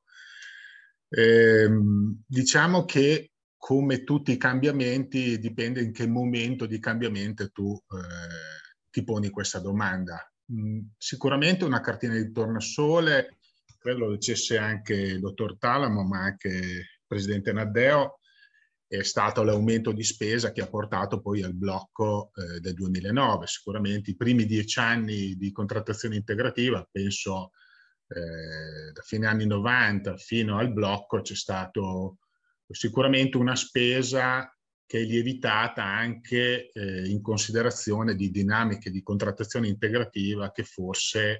Eh, diciamo che come tutti i cambiamenti dipende in che momento di cambiamento tu eh, ti poni questa domanda. Mm, sicuramente una cartina di tornasole, credo lo dicesse anche il dottor Talamo ma anche il presidente Naddeo, è stato l'aumento di spesa che ha portato poi al blocco eh, del duemilanove. Sicuramente i primi dieci anni di contrattazione integrativa, penso eh, da fine anni novanta fino al blocco, c'è stato sicuramente una spesa che è lievitata anche eh, in considerazione di dinamiche di contrattazione integrativa che forse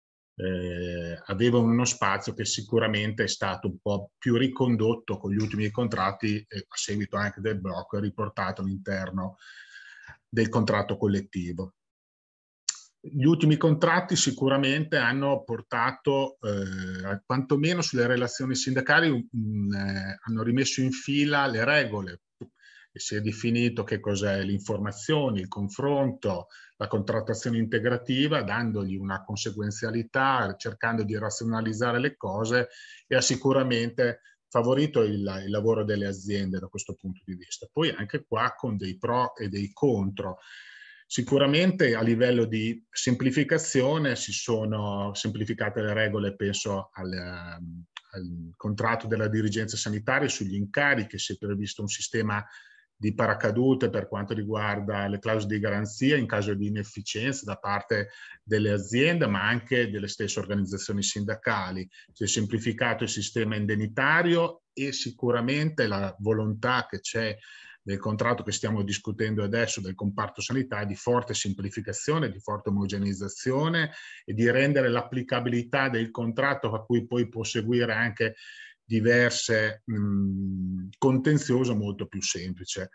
Eh, avevano uno spazio che sicuramente è stato un po' più ricondotto con gli ultimi contratti e a seguito anche del blocco riportato all'interno del contratto collettivo. Gli ultimi contratti sicuramente hanno portato, eh, quantomeno sulle relazioni sindacali, mh, eh, hanno rimesso in fila le regole e si è definito che cos'è l'informazione, il confronto, la contrattazione integrativa, dandogli una conseguenzialità, cercando di razionalizzare le cose e ha sicuramente favorito il, il lavoro delle aziende da questo punto di vista. Poi anche qua con dei pro e dei contro. Sicuramente a livello di semplificazione si sono semplificate le regole, penso al, al contratto della dirigenza sanitaria sugli incarichi, si è previsto un sistema di paracadute per quanto riguarda le clausole di garanzia in caso di inefficienza da parte delle aziende, ma anche delle stesse organizzazioni sindacali. Si è semplificato il sistema indennitario e sicuramente la volontà che c'è nel contratto che stiamo discutendo adesso del comparto sanità di forte semplificazione, di forte omogeneizzazione e di rendere l'applicabilità del contratto, a cui poi può seguire anche diverse mh, contenzioso, molto più semplice.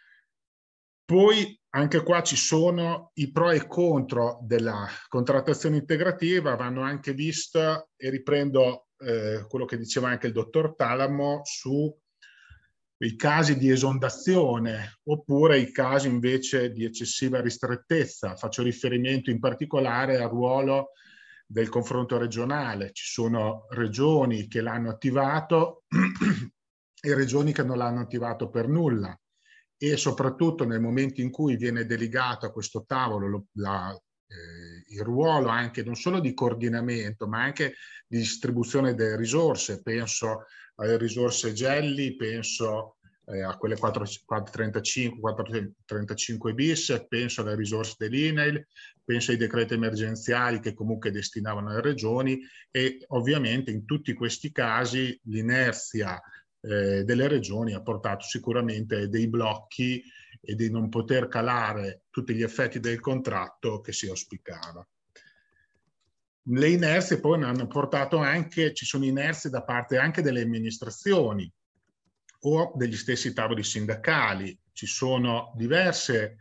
Poi anche qua ci sono i pro e contro della contrattazione integrativa, vanno anche visto, e riprendo eh, quello che diceva anche il dottor Talamo, su i casi di esondazione oppure i casi invece di eccessiva ristrettezza. Faccio riferimento in particolare al ruolo del confronto regionale. Ci sono regioni che l'hanno attivato e regioni che non l'hanno attivato per nulla, e soprattutto nel momento in cui viene delegato a questo tavolo lo, la, eh, il ruolo anche non solo di coordinamento ma anche di distribuzione delle risorse. Penso alle risorse Gelli, penso eh, a quelle quattrocentotrentacinque, quattrocentotrentacinque bis, penso alle risorse dell'I N A I L, penso ai decreti emergenziali che comunque destinavano alle regioni, e ovviamente in tutti questi casi l'inerzia eh, delle regioni ha portato sicuramente dei blocchi e di non poter calare tutti gli effetti del contratto che si auspicava. Le inerzie poi hanno portato anche, ci sono inerzie da parte anche delle amministrazioni o degli stessi tavoli sindacali. Ci sono diverse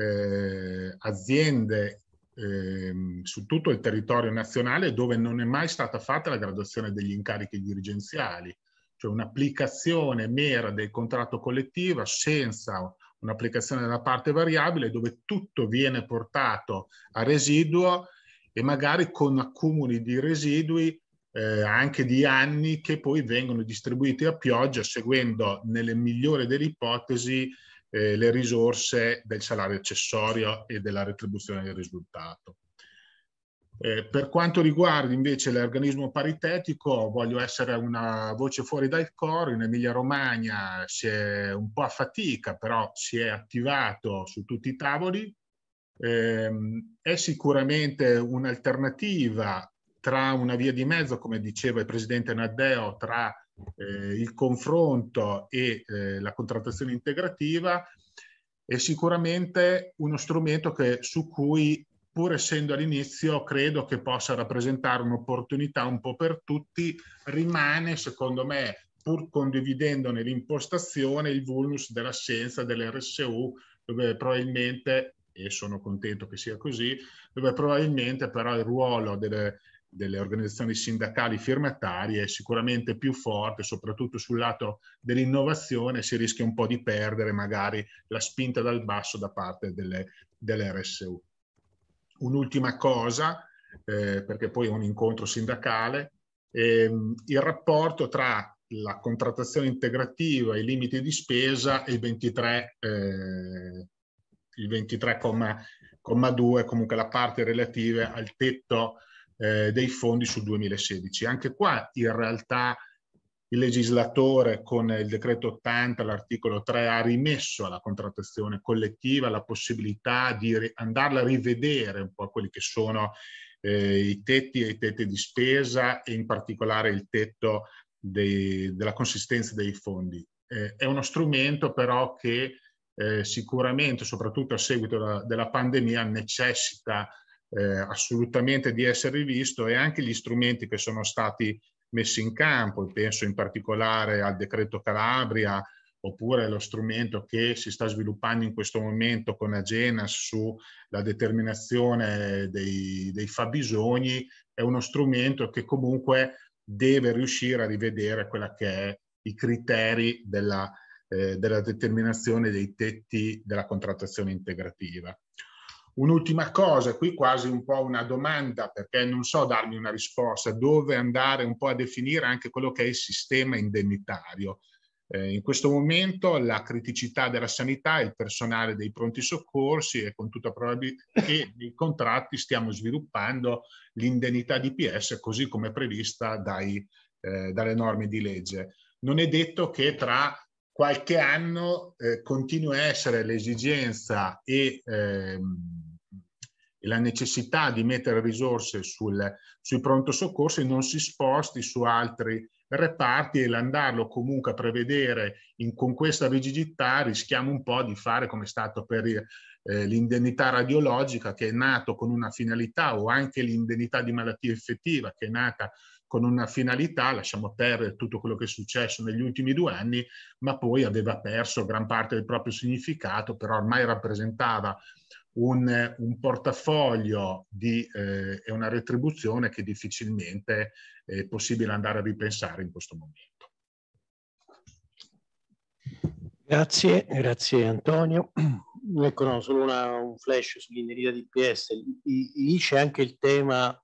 eh, aziende eh, su tutto il territorio nazionale dove non è mai stata fatta la graduazione degli incarichi dirigenziali, cioè un'applicazione mera del contratto collettivo senza un'applicazione della parte variabile, dove tutto viene portato a residuo e magari con accumuli di residui eh, anche di anni che poi vengono distribuiti a pioggia seguendo nelle migliori delle ipotesi eh, le risorse del salario accessorio e della retribuzione del risultato. Eh, per quanto riguarda invece l'organismo paritetico, voglio essere una voce fuori dal coro. In Emilia Romagna si è un po' a fatica, però si è attivato su tutti i tavoli. Eh, è sicuramente un'alternativa tra una via di mezzo, come diceva il presidente Naddeo, tra eh, il confronto e eh, la contrattazione integrativa. È sicuramente uno strumento che, su cui, pur essendo all'inizio, credo che possa rappresentare un'opportunità un po' per tutti. Rimane, secondo me, pur condividendone l'impostazione, il vulnus dell'assenza dell'R S U, dove probabilmente, e sono contento che sia così, dove probabilmente però il ruolo delle, delle organizzazioni sindacali firmatarie è sicuramente più forte, soprattutto sul lato dell'innovazione. Si rischia un po' di perdere magari la spinta dal basso da parte delle, delle R S U. Un'ultima cosa, eh, perché poi è un incontro sindacale, ehm, il rapporto tra la contrattazione integrativa e i limiti di spesa e il ventitré, eh, il ventitré comma due, comunque la parte relativa al tetto eh, dei fondi sul duemilasedici. Anche qua in realtà il legislatore con il decreto ottanta, l'articolo tre, ha rimesso alla contrattazione collettiva la possibilità di andarla a rivedere un po' quelli che sono eh, i tetti e i tetti di spesa, e in particolare il tetto dei, della consistenza dei fondi. Eh, è uno strumento però che eh, sicuramente, soprattutto a seguito della, della pandemia, necessita eh, assolutamente di essere rivisto, e anche gli strumenti che sono stati messi in campo, penso in particolare al decreto Calabria, oppure lo strumento che si sta sviluppando in questo momento con Agenas sulla determinazione dei, dei fabbisogni, è uno strumento che comunque deve riuscire a rivedere quella che è i criteri della, eh, della determinazione dei tetti della contrattazione integrativa. Un'ultima cosa, qui quasi un po' una domanda, perché non so darmi una risposta, dove andare un po' a definire anche quello che è il sistema indennitario. Eh, in questo momento la criticità della sanità è il personale dei pronti soccorsi, e con tutta probabilità che nei contratti stiamo sviluppando l'indennità D P S così come prevista dai, eh, dalle norme di legge. Non è detto che tra qualche anno eh, continua a essere l'esigenza e, ehm, e la necessità di mettere risorse sul, sui pronto soccorso e non si sposti su altri reparti, e l'andarlo comunque a prevedere in, con questa rigidità rischiamo un po' di fare come è stato per eh, l'indennità radiologica, che è nato con una finalità, o anche l'indennità di malattia effettiva che è nata con una finalità. Lasciamo perdere tutto quello che è successo negli ultimi due anni, ma poi aveva perso gran parte del proprio significato, però ormai rappresentava un, un portafoglio di, eh, e una retribuzione che difficilmente è possibile andare a ripensare in questo momento. Grazie, grazie Antonio. Ecco, no, solo una, un flash sull'indennità di P S. Lì c'è anche il tema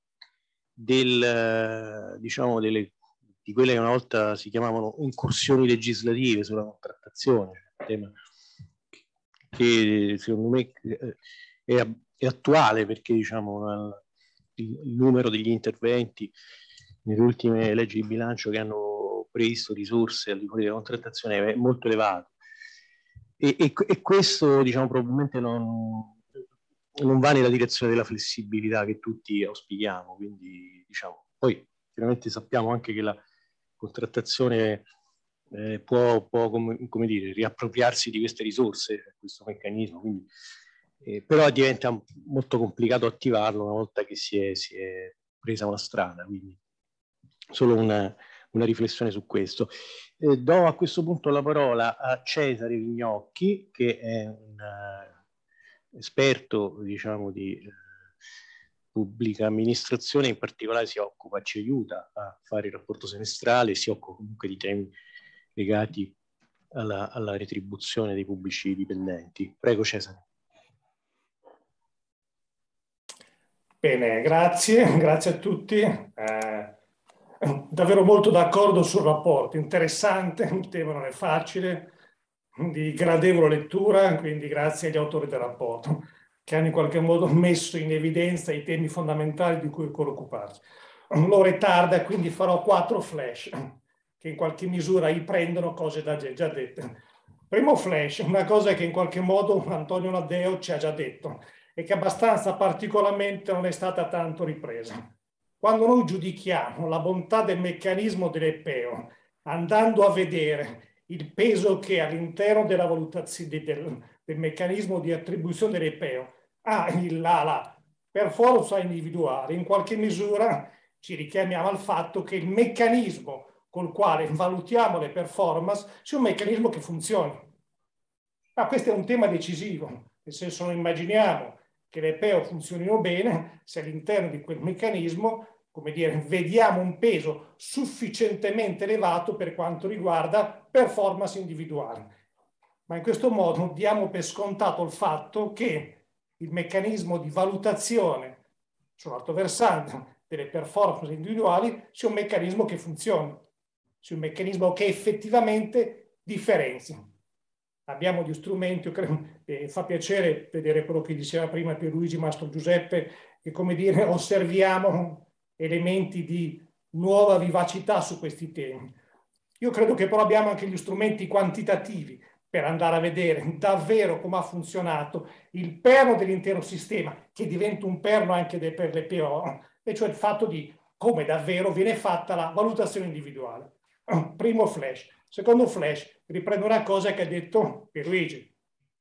del, diciamo, delle, di quelle che una volta si chiamavano incursioni legislative sulla contrattazione, un tema che secondo me è, è attuale, perché diciamo il, il numero degli interventi nelle ultime leggi di bilancio che hanno previsto risorse al di fuori della contrattazione è molto elevato, e, e, e questo diciamo probabilmente non non va nella direzione della flessibilità che tutti auspichiamo. Quindi diciamo, poi chiaramente sappiamo anche che la contrattazione eh, può, può come, come dire, riappropriarsi di queste risorse, questo meccanismo, quindi, eh, però diventa molto complicato attivarlo una volta che si è, si è presa una strada, quindi solo una, una riflessione su questo. Eh, do a questo punto la parola a Cesare Vignocchi, che è un esperto, diciamo, di eh, pubblica amministrazione, in particolare si occupa, ci aiuta a fare il rapporto semestrale, si occupa comunque di temi legati alla, alla retribuzione dei pubblici dipendenti. Prego Cesare. Bene, grazie, grazie a tutti. Eh, davvero molto d'accordo sul rapporto, interessante, il tema non è facile, di gradevole lettura, quindi grazie agli autori del rapporto, che hanno in qualche modo messo in evidenza i temi fondamentali di cui occorre occuparsi. L'ora è tarda, quindi farò quattro flash, che in qualche misura riprendono cose da già dette. Primo flash, una cosa che in qualche modo Antonio Nadeo ci ha già detto, e che abbastanza particolarmente non è stata tanto ripresa. Quando noi giudichiamo la bontà del meccanismo dell'E P E O, andando a vedere il peso che all'interno della valutazione del, del meccanismo di attribuzione dell'E P E O ha il, la, la performance individuale, in qualche misura ci richiamiamo al fatto che il meccanismo col quale valutiamo le performance sia un meccanismo che funzioni. Ma questo è un tema decisivo, nel senso non immaginiamo che le E P E O funzionino bene se all'interno di quel meccanismo, come dire, vediamo un peso sufficientemente elevato per quanto riguarda performance individuali. Ma in questo modo diamo per scontato il fatto che il meccanismo di valutazione sull'altro versante delle performance individuali sia un meccanismo che funzioni, sia un meccanismo che effettivamente differenzi. Abbiamo gli strumenti, credo, eh, fa piacere vedere quello che diceva prima Pierluigi Mastro Giuseppe, che come dire osserviamo elementi di nuova vivacità su questi temi. Io credo che però abbiamo anche gli strumenti quantitativi per andare a vedere davvero come ha funzionato il perno dell'intero sistema, che diventa un perno anche per le P O, e cioè il fatto di come davvero viene fatta la valutazione individuale. Primo flash. Secondo flash, riprendo una cosa che ha detto Pierluigi.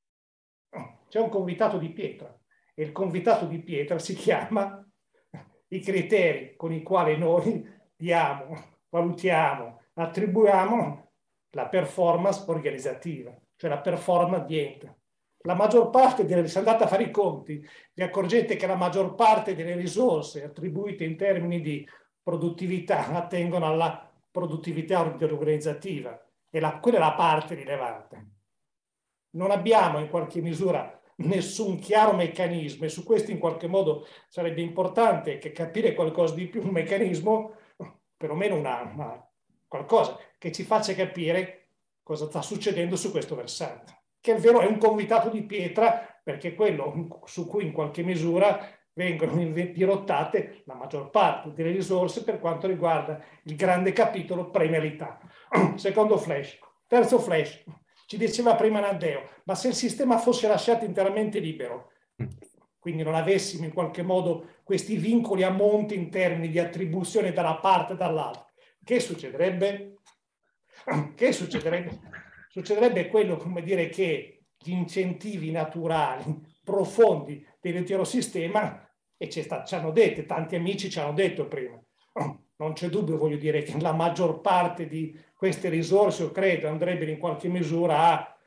C'è un convitato di pietra, e il convitato di pietra si chiama i criteri con i quali noi diamo, valutiamo, attribuiamo la performance organizzativa, cioè la performance di ente. La maggior parte delle, se andate a fare i conti, vi accorgete che la maggior parte delle risorse attribuite in termini di produttività attengono alla produttività organizzativa, e la, quella è la parte rilevante. Non abbiamo in qualche misura nessun chiaro meccanismo, e su questo in qualche modo sarebbe importante che capire qualcosa di più, un meccanismo, perlomeno una, una, qualcosa che ci faccia capire cosa sta succedendo su questo versante, che è vero, è un convitato di pietra, perché quello su cui in qualche misura vengono dirottate la maggior parte delle risorse per quanto riguarda il grande capitolo premialità. Secondo flash, Terzo flash, ci diceva prima Nadeo, ma se il sistema fosse lasciato interamente libero, quindi non avessimo in qualche modo questi vincoli a monte in termini di attribuzione da una parte e dall'altra, che succederebbe? Che succederebbe? Succederebbe quello, come dire, che gli incentivi naturali profondi dell'intero sistema, e ci, sta, ci hanno detto, tanti amici ci hanno detto prima, non c'è dubbio, voglio dire, che la maggior parte di queste risorse, io credo, andrebbero in qualche misura a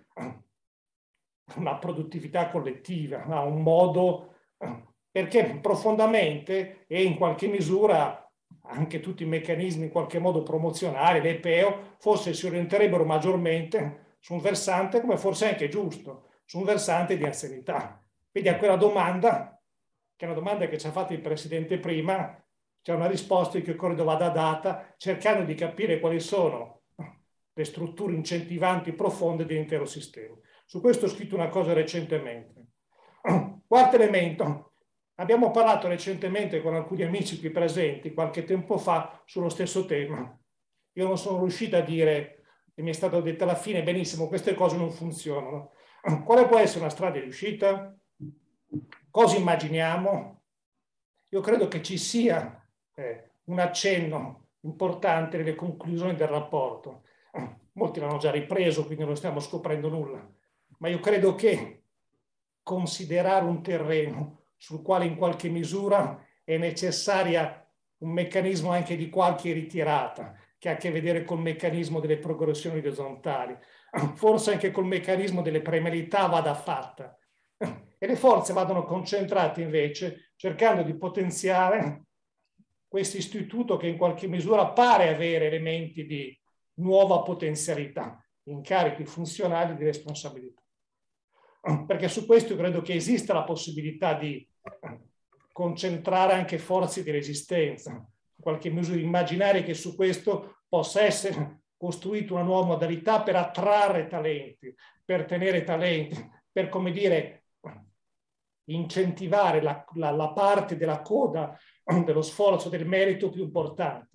una produttività collettiva, a un modo, perché profondamente e in qualche misura anche tutti i meccanismi in qualche modo promozionali, le P E O, forse si orienterebbero maggiormente su un versante, come forse è anche giusto, su un versante di anzianità. Quindi a quella domanda, che è una domanda che ci ha fatto il Presidente prima, c'è una risposta che credo vada data, cercando di capire quali sono le strutture incentivanti profonde dell'intero sistema. Su questo ho scritto una cosa recentemente. Quarto elemento. Abbiamo parlato recentemente con alcuni amici qui presenti, qualche tempo fa, sullo stesso tema. Io non sono riuscito a dire, e mi è stato detto alla fine, benissimo, queste cose non funzionano. Quale può essere una strada di uscita? Cosa immaginiamo? Io credo che ci sia eh, un accenno importante nelle conclusioni del rapporto. Molti l'hanno già ripreso, quindi non stiamo scoprendo nulla. Ma io credo che considerare un terreno sul quale in qualche misura è necessaria un meccanismo anche di qualche ritirata, che ha a che vedere col meccanismo delle progressioni orizzontali, forse anche col meccanismo delle premialità vada fatta. E le forze vadano concentrate invece cercando di potenziare questo istituto che in qualche misura pare avere elementi di nuova potenzialità, incarichi funzionali di responsabilità. Perché su questo credo che esista la possibilità di concentrare anche forze di resistenza, in qualche misura immaginare che su questo possa essere costruita una nuova modalità per attrarre talenti, per tenere talenti, per, come dire, incentivare la, la, la parte della coda dello sforzo, del merito più importante.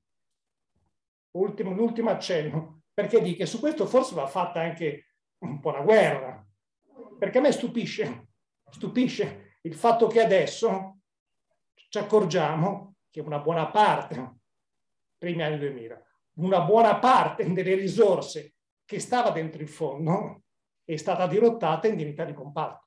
Ultimo, l'ultimo accenno, perché dico che su questo forse va fatta anche un po' la guerra, perché a me stupisce, stupisce il fatto che adesso ci accorgiamo che una buona parte, primi anni duemila, una buona parte delle risorse che stava dentro il fondo è stata dirottata in dignità di comparto.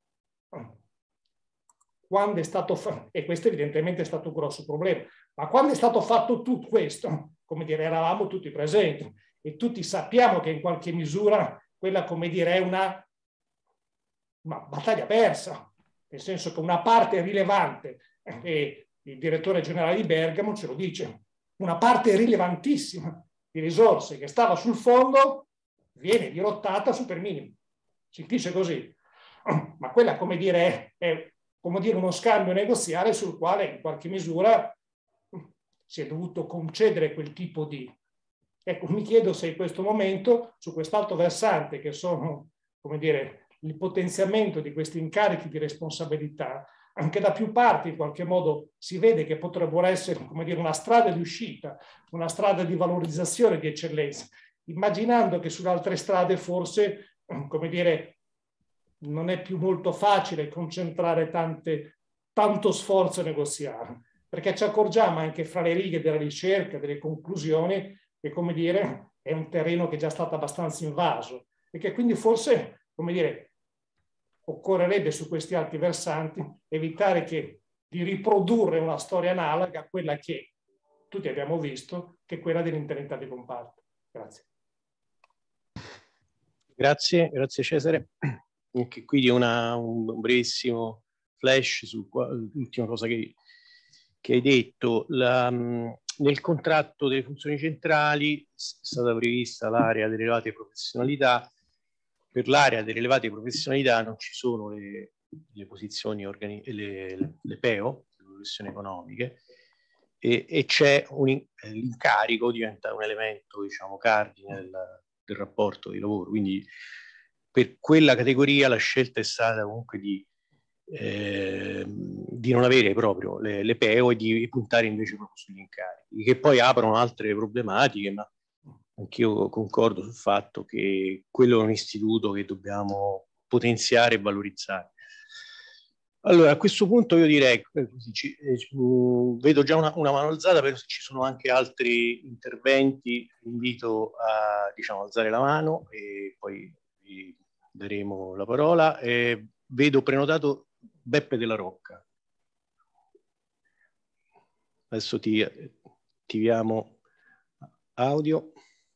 Quando è stato fatto, e questo evidentemente è stato un grosso problema, ma quando è stato fatto tutto questo, come dire, eravamo tutti presenti e tutti sappiamo che in qualche misura quella, come dire, è una una battaglia persa, nel senso che una parte rilevante, e il direttore generale di Bergamo ce lo dice, una parte rilevantissima di risorse che stava sul fondo viene dirottata super minimo. Si dice così. Ma quella, come dire, è, è come dire, uno scambio negoziale sul quale in qualche misura si è dovuto concedere quel tipo di... Ecco, mi chiedo se in questo momento, su quest'altro versante, che sono, come dire, il potenziamento di questi incarichi di responsabilità, anche da più parti in qualche modo si vede che potrebbero essere, come dire, una strada di uscita, una strada di valorizzazione di eccellenza, immaginando che sulle altre strade forse, come dire, non è più molto facile concentrare tante, tanto sforzo negoziale, perché ci accorgiamo anche fra le righe della ricerca, delle conclusioni, che, come dire, è un terreno che è già stato abbastanza invaso e che quindi forse, come dire, occorrerebbe su questi altri versanti evitare che, di riprodurre una storia analoga a quella che tutti abbiamo visto, che è quella dell'internetà di comparto. Grazie. Grazie, grazie Cesare. Anche qui di una, un brevissimo flash sull'ultima cosa che, che hai detto. La, nel contratto delle funzioni centrali è stata prevista l'area delle elevate professionalità. Per l'area delle elevate professionalità non ci sono le, le posizioni, organi le, le, le P E O, le professioni economiche, e, e c'è l'incarico, diventa un elemento, diciamo, cardine del, del rapporto di lavoro. Quindi per quella categoria la scelta è stata comunque di, eh, di non avere proprio le, le P E O e di puntare invece proprio sugli incarichi, che poi aprono altre problematiche, ma anch'io concordo sul fatto che quello è un istituto che dobbiamo potenziare e valorizzare. Allora, a questo punto io direi, eh, ci, eh, vedo già una, una mano alzata, però se ci sono anche altri interventi, invito a, diciamo, alzare la mano e poi vi daremo la parola. Eh, vedo prenotato Beppe Della Rocca. Adesso ti attiviamo audio.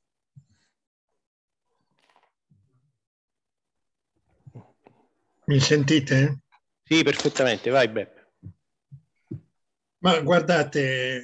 Mi sentite? Sì, perfettamente, vai Beppe. Ma guardate,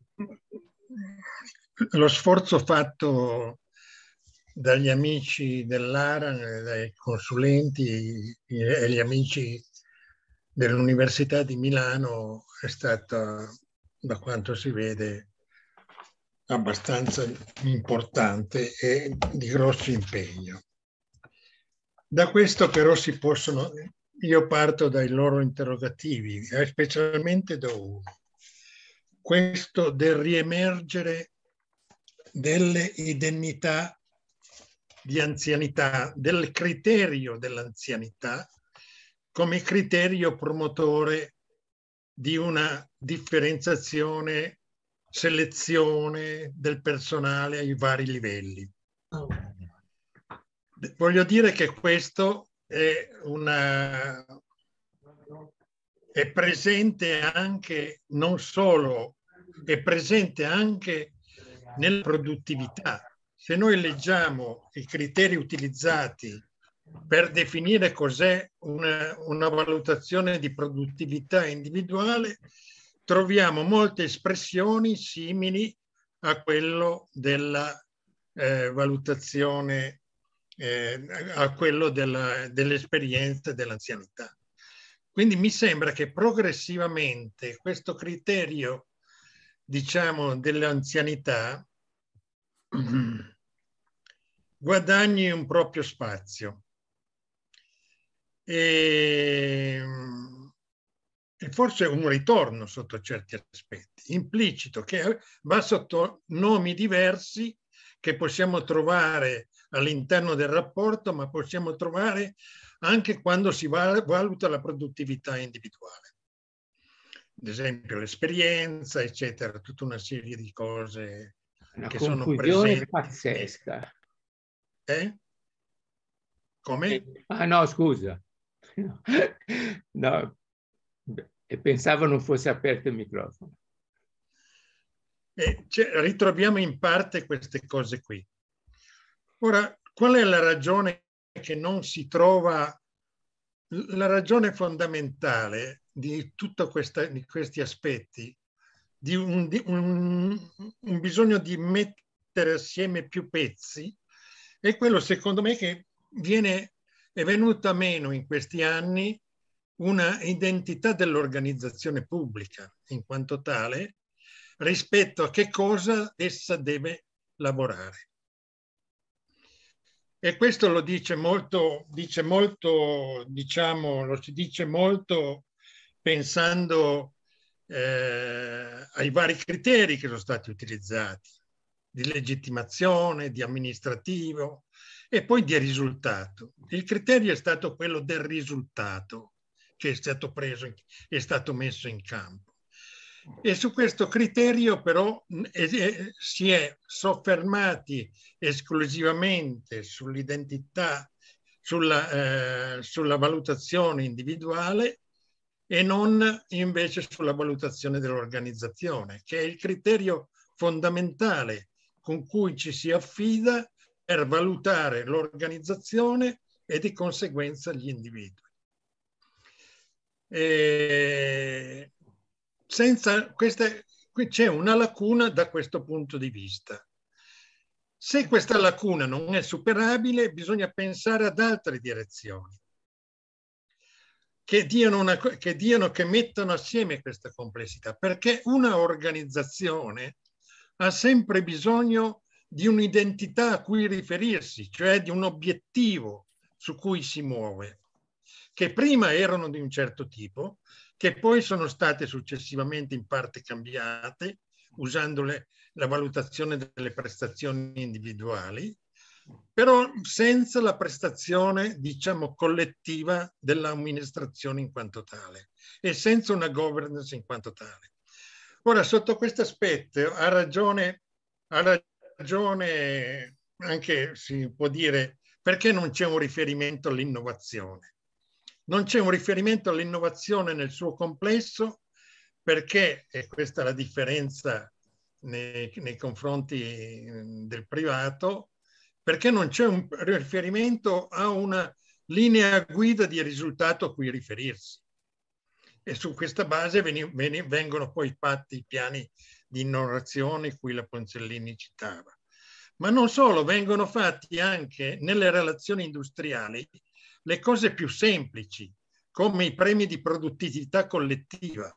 lo sforzo fatto dagli amici dell'ARAN, dai consulenti e gli amici dell'Università di Milano è stato, da quanto si vede, abbastanza importante e di grosso impegno. Da questo però si possono... Io parto dai loro interrogativi, specialmente da uno. Questo del riemergere delle indennità di anzianità, del criterio dell'anzianità come criterio promotore di una differenziazione, selezione del personale ai vari livelli. Voglio dire che questo è una è presente anche, non solo, è presente anche nella produttività. Se noi leggiamo i criteri utilizzati per definire cos'è una, una valutazione di produttività individuale, troviamo molte espressioni simili a quello della eh, valutazione Eh, a quello dell'esperienza dell'anzianità. Quindi mi sembra che progressivamente questo criterio, diciamo, dell'anzianità guadagni un proprio spazio. E, e forse un ritorno sotto certi aspetti, implicito, che va sotto nomi diversi che possiamo trovare all'interno del rapporto, ma possiamo trovare anche quando si valuta la produttività individuale. Ad esempio l'esperienza, eccetera, tutta una serie di cose una che sono confusione presenti. pazzesca. Eh? Come? Ah no, scusa. No, e pensavo non fosse aperto il microfono. E ritroviamo in parte queste cose qui. Ora, qual è la ragione che non si trova? La ragione fondamentale di tutti questi aspetti, di un, di un, un bisogno di mettere assieme più pezzi, è quello, secondo me, che viene, è venuta meno in questi anni una identità dell'organizzazione pubblica in quanto tale rispetto a che cosa essa deve lavorare. E questo lo dice molto, dice molto, diciamo, lo si dice molto pensando eh, ai vari criteri che sono stati utilizzati, di legittimazione, di amministrativo e poi di risultato. Il criterio è stato quello del risultato che è stato preso, è stato messo in campo. E su questo criterio però eh, si è soffermati esclusivamente sull'identità, sulla, eh, sulla valutazione individuale e non invece sulla valutazione dell'organizzazione, che è il criterio fondamentale con cui ci si affida per valutare l'organizzazione e di conseguenza gli individui. E senza questa, qui c'è una lacuna da questo punto di vista. Se questa lacuna non è superabile, bisogna pensare ad altre direzioni che diano, una, che diano, che mettano assieme questa complessità, perché una organizzazione ha sempre bisogno di un'identità a cui riferirsi, cioè di un obiettivo su cui si muove, che prima erano di un certo tipo, che poi sono state successivamente in parte cambiate, usando le, la valutazione delle prestazioni individuali, però senza la prestazione, diciamo, collettiva dell'amministrazione in quanto tale e senza una governance in quanto tale. Ora, sotto questo aspetto ha ragione, ha ragione anche, si può dire, perché non c'è un riferimento all'innovazione. Non c'è un riferimento all'innovazione nel suo complesso perché, e questa è la differenza nei, nei confronti del privato, perché non c'è un riferimento a una linea guida di risultato a cui riferirsi. E su questa base vengono poi fatti i piani di innovazione cui la Poncellini citava. Ma non solo, vengono fatti anche nelle relazioni industriali le cose più semplici, come i premi di produttività collettiva.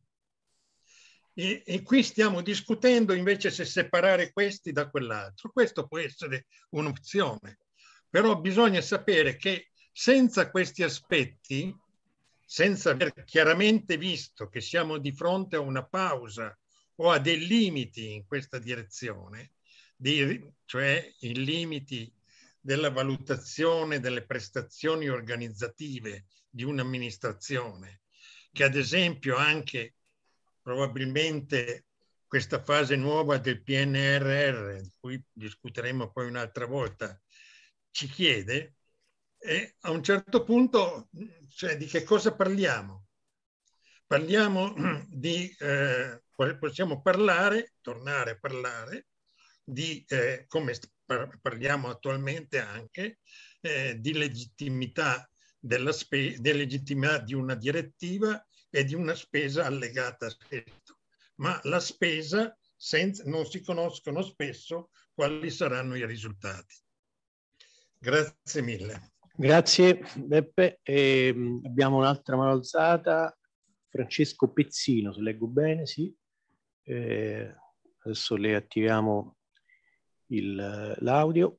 E, e qui stiamo discutendo invece se separare questi da quell'altro. Questo può essere un'opzione, però bisogna sapere che senza questi aspetti, senza aver chiaramente visto che siamo di fronte a una pausa o a dei limiti in questa direzione, di, cioè i limiti della valutazione delle prestazioni organizzative di un'amministrazione, che ad esempio anche probabilmente questa fase nuova del P N R R, di cui discuteremo poi un'altra volta, ci chiede, e a un certo punto, cioè, di che cosa parliamo? Parliamo di, eh, possiamo parlare, tornare a parlare, di, eh, come parliamo attualmente anche, eh, di legittimità della spe- di legittimità di una direttiva e di una spesa allegata a questo. Ma la spesa, senza, non si conoscono spesso quali saranno i risultati. Grazie mille. Grazie Beppe. E, mh, abbiamo un'altra mano alzata, Francesco Pezzino, se leggo bene, sì. Eh, adesso le attiviamo l'audio.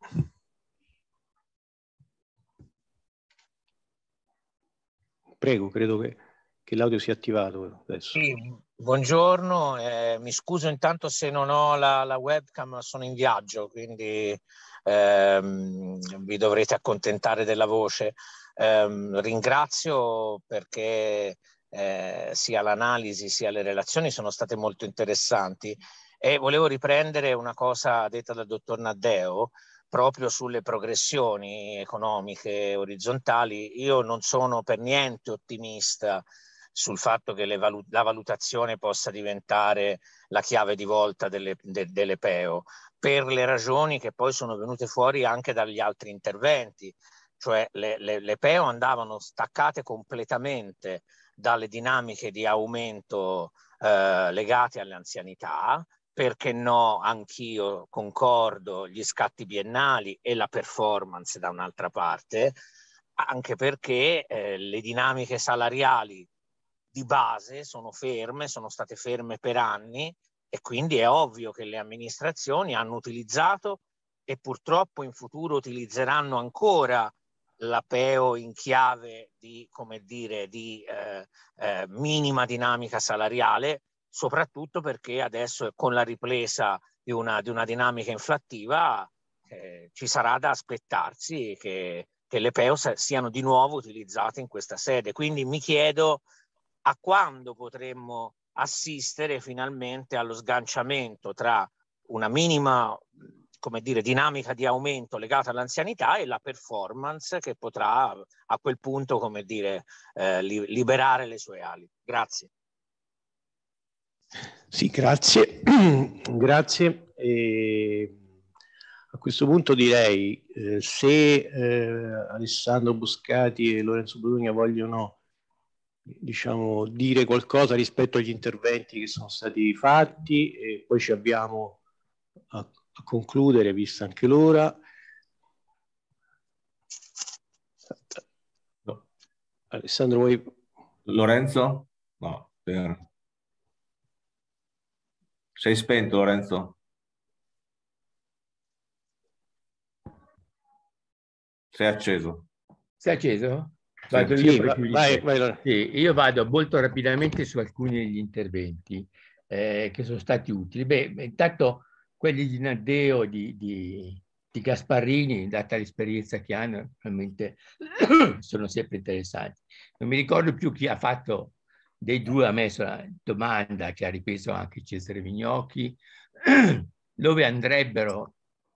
Prego, credo che, che l'audio sia attivato adesso. Sì, buongiorno, eh, mi scuso intanto se non ho la, la webcam, sono in viaggio, quindi ehm, vi dovrete accontentare della voce. Eh, ringrazio perché eh, sia l'analisi sia le relazioni sono state molto interessanti e volevo riprendere una cosa detta dal dottor Naddeo proprio sulle progressioni economiche orizzontali. Io non sono per niente ottimista sul fatto che le valut- la valutazione possa diventare la chiave di volta delle, de- delle P E O, per le ragioni che poi sono venute fuori anche dagli altri interventi. Cioè le, le, le P E O andavano staccate completamente dalle dinamiche di aumento eh, legate all'anzianità, perché no, anch'io concordo, gli scatti biennali e la performance da un'altra parte, anche perché eh, le dinamiche salariali di base sono ferme, sono state ferme per anni e quindi è ovvio che le amministrazioni hanno utilizzato e purtroppo in futuro utilizzeranno ancora la P E O in chiave di, come dire, di eh, eh, minima dinamica salariale, soprattutto perché adesso con la ripresa di una, di una dinamica inflattiva eh, ci sarà da aspettarsi che, che le P E O siano di nuovo utilizzate in questa sede. Quindi mi chiedo a quando potremmo assistere finalmente allo sganciamento tra una minima, come dire, dinamica di aumento legata all'anzianità e la performance che potrà a quel punto, come dire, eh, li, liberare le sue ali. Grazie. Sì, grazie. Grazie. E a questo punto direi eh, se eh, Alessandro Boscati e Lorenzo Brugna vogliono, diciamo, dire qualcosa rispetto agli interventi che sono stati fatti e poi ci avviamo a, a concludere, vista anche l'ora. No. Alessandro, vuoi? Lorenzo? No, per... sei spento, Lorenzo? Sei acceso? Sei acceso? Vado sì, io, sì, vai, vai, vai. Sì, io vado molto rapidamente su alcuni degli interventi. eh, che sono stati utili? Beh, intanto quelli di Naddeo, di, di, di Gasparrini, data l'esperienza che hanno, realmente sono sempre interessanti. Non mi ricordo più chi ha fatto dei due, ha messo la domanda che ha ripreso anche Cesare Vignocchi, dove andrebbero,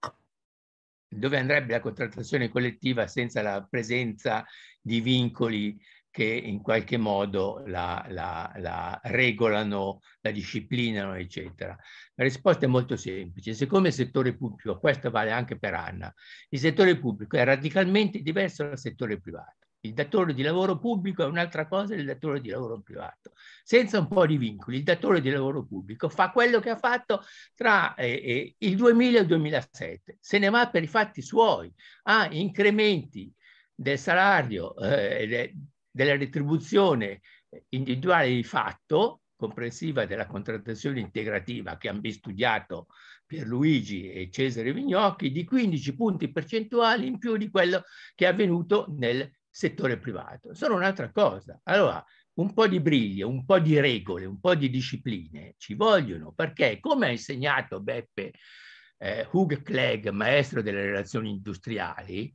dove andrebbe la contrattazione collettiva senza la presenza di vincoli che in qualche modo la, la, la regolano, la disciplinano, eccetera. La risposta è molto semplice. Siccome il settore pubblico, questo vale anche per Anna, il settore pubblico è radicalmente diverso dal settore privato. Il datore di lavoro pubblico è un'altra cosa del datore di lavoro privato. Senza un po' di vincoli, il datore di lavoro pubblico fa quello che ha fatto tra eh, eh, il duemila e il duemilasette. Se ne va per i fatti suoi, ha incrementi del salario eh, de, della retribuzione individuale di fatto, comprensiva della contrattazione integrativa che hanno studiato Pierluigi e Cesare Vignocchi, di quindici punti percentuali in più di quello che è avvenuto nel settore privato. Sono un'altra cosa. Allora, un po' di briglie, un po' di regole, un po' di discipline ci vogliono, perché, come ha insegnato Beppe eh, Hugh Clegg, maestro delle relazioni industriali,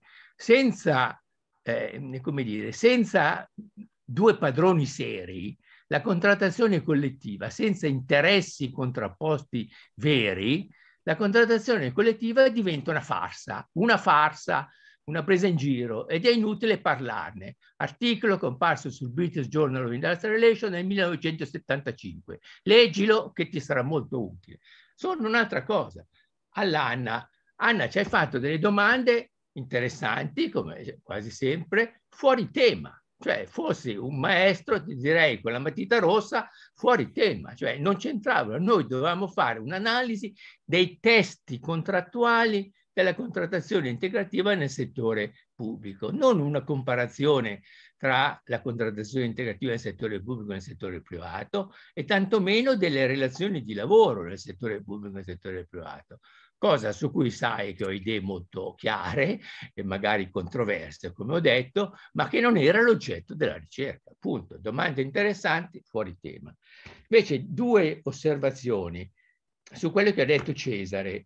senza, eh, come dire, senza due padroni seri, la contrattazione collettiva, senza interessi contrapposti veri, la contrattazione collettiva diventa una farsa, una farsa, una presa in giro, ed è inutile parlarne. Articolo comparso sul British Journal of Industrial Relations nel millenovecentosettantacinque. Leggilo che ti sarà molto utile. Sono un'altra cosa. All'Anna, Anna ci hai fatto delle domande interessanti, come quasi sempre, fuori tema. Cioè, fossi un maestro, ti direi con la matita rossa, fuori tema, cioè non c'entravano. Noi dovevamo fare un'analisi dei testi contrattuali della contrattazione integrativa nel settore pubblico, non una comparazione tra la contrattazione integrativa nel settore pubblico e nel settore privato, e tantomeno delle relazioni di lavoro nel settore pubblico e nel settore privato. Cosa su cui sai che ho idee molto chiare e magari controverse, come ho detto, ma che non era l'oggetto della ricerca. Appunto, domande interessanti, fuori tema. Invece, due osservazioni su quello che ha detto Cesare.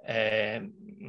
Eh,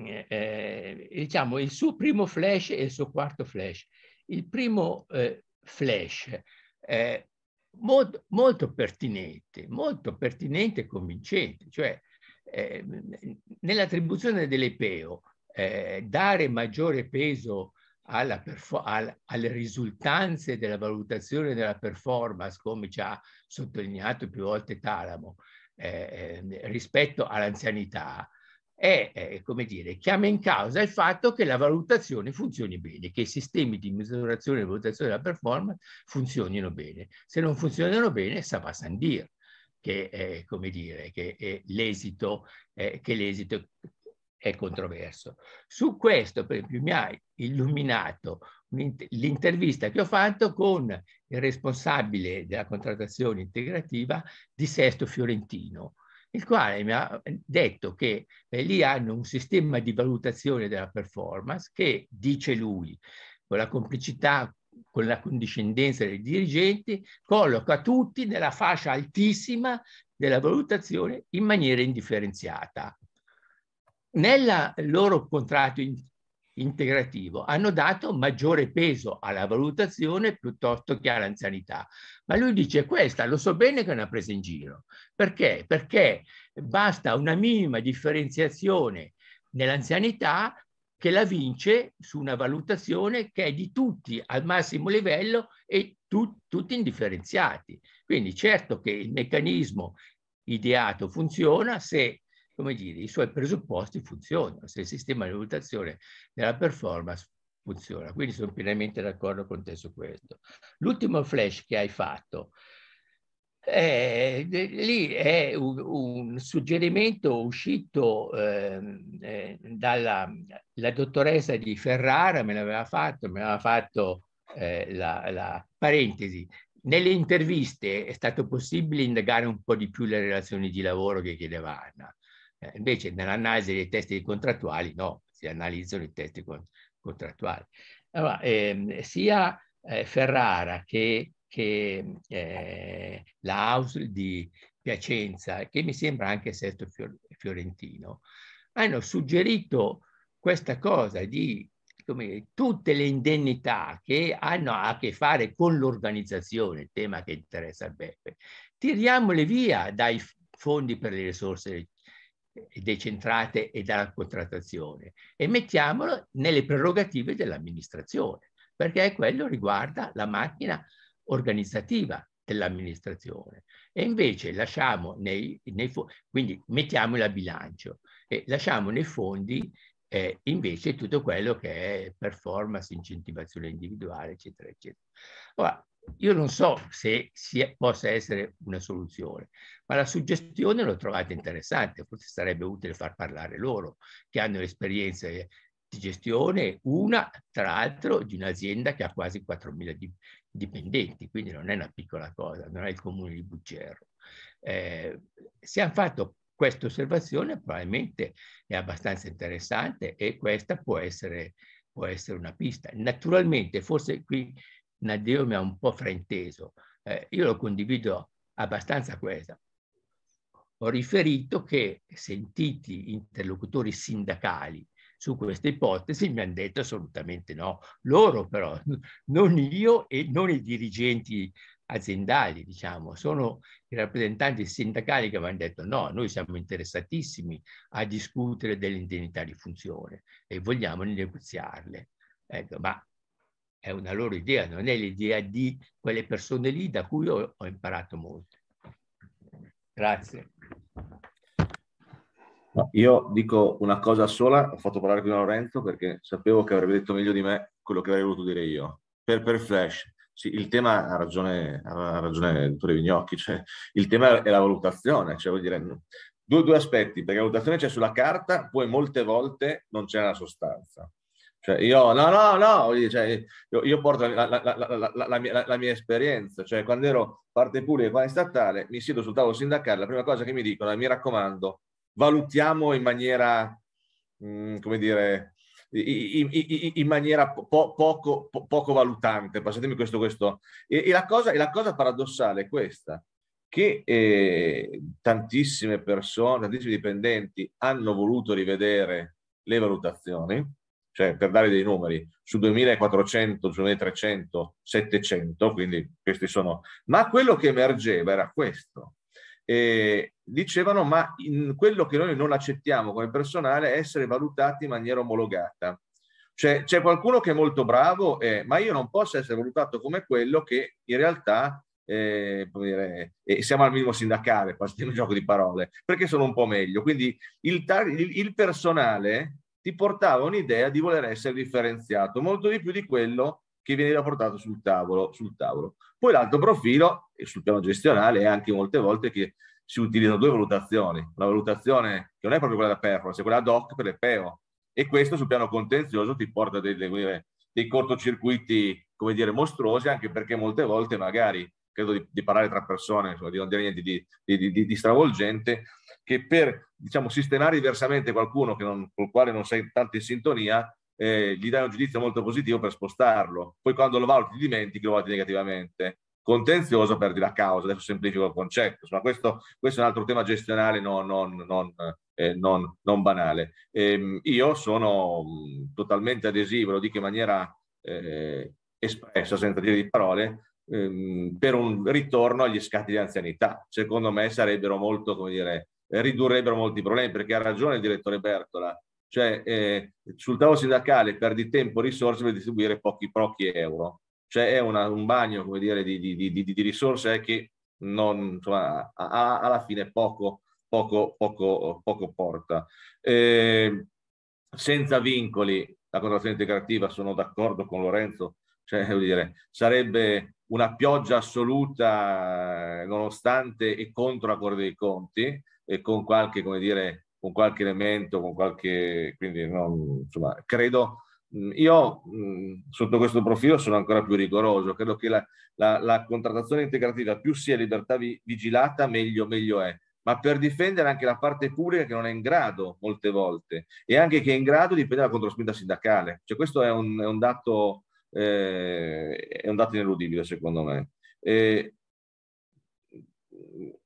eh, diciamo, il suo primo flash e il suo quarto flash. Il primo eh, flash è molto, molto pertinente, molto pertinente e convincente, cioè Eh, nell'attribuzione dell'E P E O eh, dare maggiore peso alla al, alle risultanze della valutazione della performance, come ci ha sottolineato più volte Talamo, eh, eh, rispetto all'anzianità, è, è, come dire, chiama in causa il fatto che la valutazione funzioni bene, che i sistemi di misurazione e valutazione della performance funzionino bene. Se non funzionano bene, ça va sans dire che è, come dire, che è l'esito, eh, che l'esito è controverso. Su questo, per esempio, mi ha illuminato l'intervista che ho fatto con il responsabile della contrattazione integrativa di Sesto Fiorentino, il quale mi ha detto che eh, lì hanno un sistema di valutazione della performance che, dice lui, con la complicità, con la condiscendenza dei dirigenti, colloca tutti nella fascia altissima della valutazione in maniera indifferenziata. Nel loro contratto in integrativo hanno dato maggiore peso alla valutazione piuttosto che all'anzianità. Ma lui dice: questa lo so bene che è una presa in giro. Perché? Perché basta una minima differenziazione nell'anzianità che la vince su una valutazione che è di tutti al massimo livello e tu, tutti indifferenziati. Quindi certo che il meccanismo ideato funziona se, come dire, i suoi presupposti funzionano, se il sistema di valutazione della performance funziona. Quindi sono pienamente d'accordo con te su questo. L'ultimo flash che hai fatto, Eh, lì è un, un suggerimento uscito eh, eh, dalla la dottoressa di Ferrara, me l'aveva fatto, me l'aveva fatto eh, la, la parentesi. Nelle interviste è stato possibile indagare un po' di più le relazioni di lavoro che chiedeva Anna. Eh, invece nell'analisi dei testi contrattuali no, si analizzano i testi con, contrattuali. Allora, eh, sia eh, Ferrara che che eh, la house di, Piacenza, che mi sembra anche Sesto Fiorentino, hanno suggerito questa cosa di come tutte le indennità che hanno a che fare con l'organizzazione, tema che interessa a Beppe, tiriamole via dai fondi per le risorse decentrate e dalla contrattazione e mettiamolo nelle prerogative dell'amministrazione, perché quello riguarda la macchina organizzativa dell'amministrazione. E invece lasciamo nei, nei fondi, quindi mettiamoli a bilancio e lasciamo nei fondi eh, invece tutto quello che è performance, incentivazione individuale, eccetera, eccetera. Ora, io non so se sia, possa essere una soluzione, ma la suggestione l'ho trovata interessante, forse sarebbe utile far parlare loro, che hanno esperienze di gestione, una tra l'altro di un'azienda che ha quasi quattromila dipendenti, quindi non è una piccola cosa, non è il comune di Buccerro. Eh, se hanno fatto questa osservazione probabilmente è abbastanza interessante e questa può essere, può essere una pista. Naturalmente, forse qui Nadeo mi ha un po' frainteso, eh, io lo condivido abbastanza questa. Ho riferito che sentiti interlocutori sindacali su questa ipotesi mi hanno detto assolutamente no. Loro però, non io e non i dirigenti aziendali, diciamo, sono i rappresentanti sindacali che mi hanno detto no, noi siamo interessatissimi a discutere delle indennità di funzione e vogliamo negoziarle. Ecco, ma è una loro idea, non è l'idea di quelle persone lì da cui ho, ho imparato molto. Grazie. No, io dico una cosa sola, ho fatto parlare prima Lorenzo perché sapevo che avrebbe detto meglio di me quello che avrei voluto dire io. Per, per Flash, sì, il tema ha ragione, ha ragione il dottore Vignocchi, cioè il tema è la valutazione, cioè vuol dire due, due aspetti, perché la valutazione c'è sulla carta, poi molte volte non c'è nella sostanza. Cioè io, no, no, no, cioè, io, io porto la, la, la, la, la, la, mia, la mia esperienza, cioè quando ero parte pubblica e qua in statale, mi siedo sul tavolo sindacale, la prima cosa che mi dicono è mi raccomando, valutiamo in maniera, mh, come dire, in, in, in maniera po poco, po poco valutante, passatemi questo, questo. E, e, la cosa, e la cosa paradossale è questa, che eh, tantissime persone, tantissimi dipendenti hanno voluto rivedere le valutazioni, cioè per dare dei numeri, su duemilaquattrocento, duemilatrecento, settecento, quindi questi sono... Ma quello che emergeva era questo. E dicevano, ma in quello che noi non accettiamo come personale è essere valutati in maniera omologata. Cioè c'è qualcuno che è molto bravo, eh, ma io non posso essere valutato come quello che in realtà... Eh, come dire, eh, siamo al minimo sindacale, passiamo un gioco di parole, perché sono un po' meglio. Quindi il, il, il personale ti portava un'idea di voler essere differenziato, molto di più di quello che veniva portato sul tavolo. Sul tavolo. Poi l'altro profilo, e sul piano gestionale, è anche molte volte che si utilizzano due valutazioni. La valutazione che non è proprio quella da performance, è quella ad hoc per le P E O. E questo sul piano contenzioso ti porta dei, dei, dei cortocircuiti, come dire, mostruosi, anche perché molte volte magari, credo di, di parlare tra persone, insomma, di non dire niente di, di, di, di stravolgente, che per, diciamo, sistemare diversamente qualcuno che non, col quale non sei tanto in sintonia, eh, gli dai un giudizio molto positivo per spostarlo. Poi quando lo valuti dimentichi, lo valuti negativamente. Contenzioso, perdi la causa. Adesso semplifico il concetto. Insomma, questo, questo è un altro tema gestionale non, non, non, eh, non, non banale. Eh, io sono mh, totalmente adesivo, lo dico in maniera eh, espressa, senza dire di parole, ehm, per un ritorno agli scatti di anzianità. Secondo me sarebbero molto, come dire, ridurrebbero molti problemi, perché ha ragione il direttore Bertola, cioè eh, sul tavolo sindacale perdi tempo e risorse per distribuire pochi, pochi euro, cioè è una, un bagno, come dire, di, di, di, di, di risorse che non, insomma, a, a, alla fine poco, poco, poco, poco porta. Eh, senza vincoli, la contrattazione integrativa, sono d'accordo con Lorenzo, cioè, vuol dire, sarebbe una pioggia assoluta nonostante e contro la Corte dei Conti, e con qualche, come dire, con qualche elemento, con qualche, quindi non, insomma, credo, io mh, sotto questo profilo sono ancora più rigoroso, credo che la, la, la contrattazione integrativa più sia libertà vi, vigilata, meglio, meglio è, ma per difendere anche la parte pubblica che non è in grado molte volte, e anche che è in grado dipende dalla controspinta sindacale, cioè questo è un, è un dato, eh, è un dato ineludibile secondo me. Eh,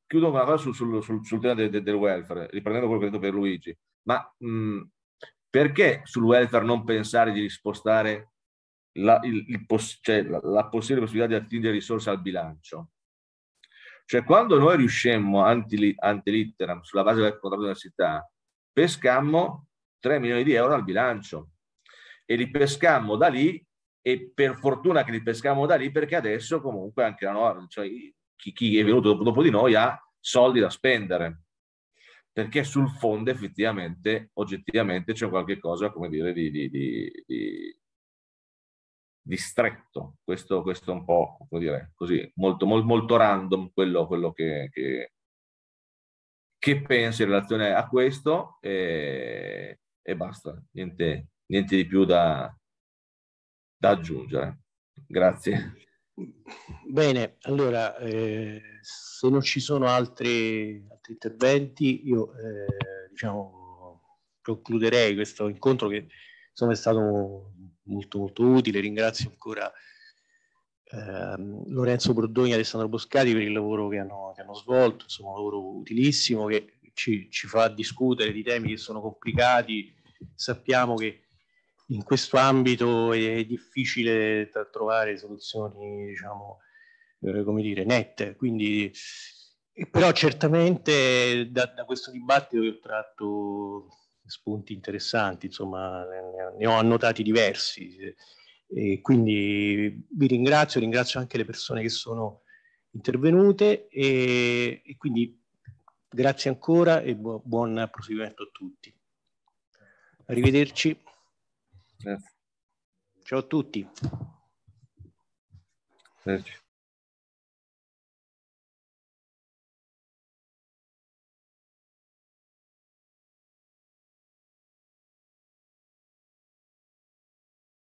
chiudo una cosa sul, sul, sul, sul tema del, del welfare, riprendendo quello che ha detto Pierluigi, ma mh, perché sul welfare non pensare di rispostare la, il, il poss- cioè, la, la possibile possibilità di attingere risorse al bilancio? Cioè, quando noi riuscimmo ante, ante litteram, sulla base del contratto dell'università, pescammo tre milioni di euro al bilancio e li pescammo da lì, e per fortuna che li pescammo da lì, perché adesso comunque anche la nuova, cioè, chi, chi è venuto dopo, dopo di noi ha soldi da spendere, perché sul fondo effettivamente, oggettivamente c'è qualche cosa, come dire, di, di, di, di, di stretto. Questo, questo è un po', come dire, così, molto, molto, molto random quello, quello che, che, che penso in relazione a questo, e, e basta, niente, niente di più da, da aggiungere. Grazie. Bene, allora, eh, se non ci sono altri, altri interventi, io eh, diciamo, concluderei questo incontro che insomma è stato molto molto utile. Ringrazio ancora ehm, Lorenzo Bordogni e Alessandro Boscati per il lavoro che hanno, che hanno svolto, insomma un lavoro utilissimo che ci, ci fa discutere di temi che sono complicati. Sappiamo che in questo ambito è difficile trovare soluzioni, diciamo, eh, come dire, nette, quindi però certamente da, da questo dibattito io ho tratto spunti interessanti, insomma ne, ne ho annotati diversi, e quindi vi ringrazio, ringrazio anche le persone che sono intervenute, e, e quindi grazie ancora e bu- buon proseguimento a tutti. Arrivederci. Grazie. Ciao a tutti. Grazie.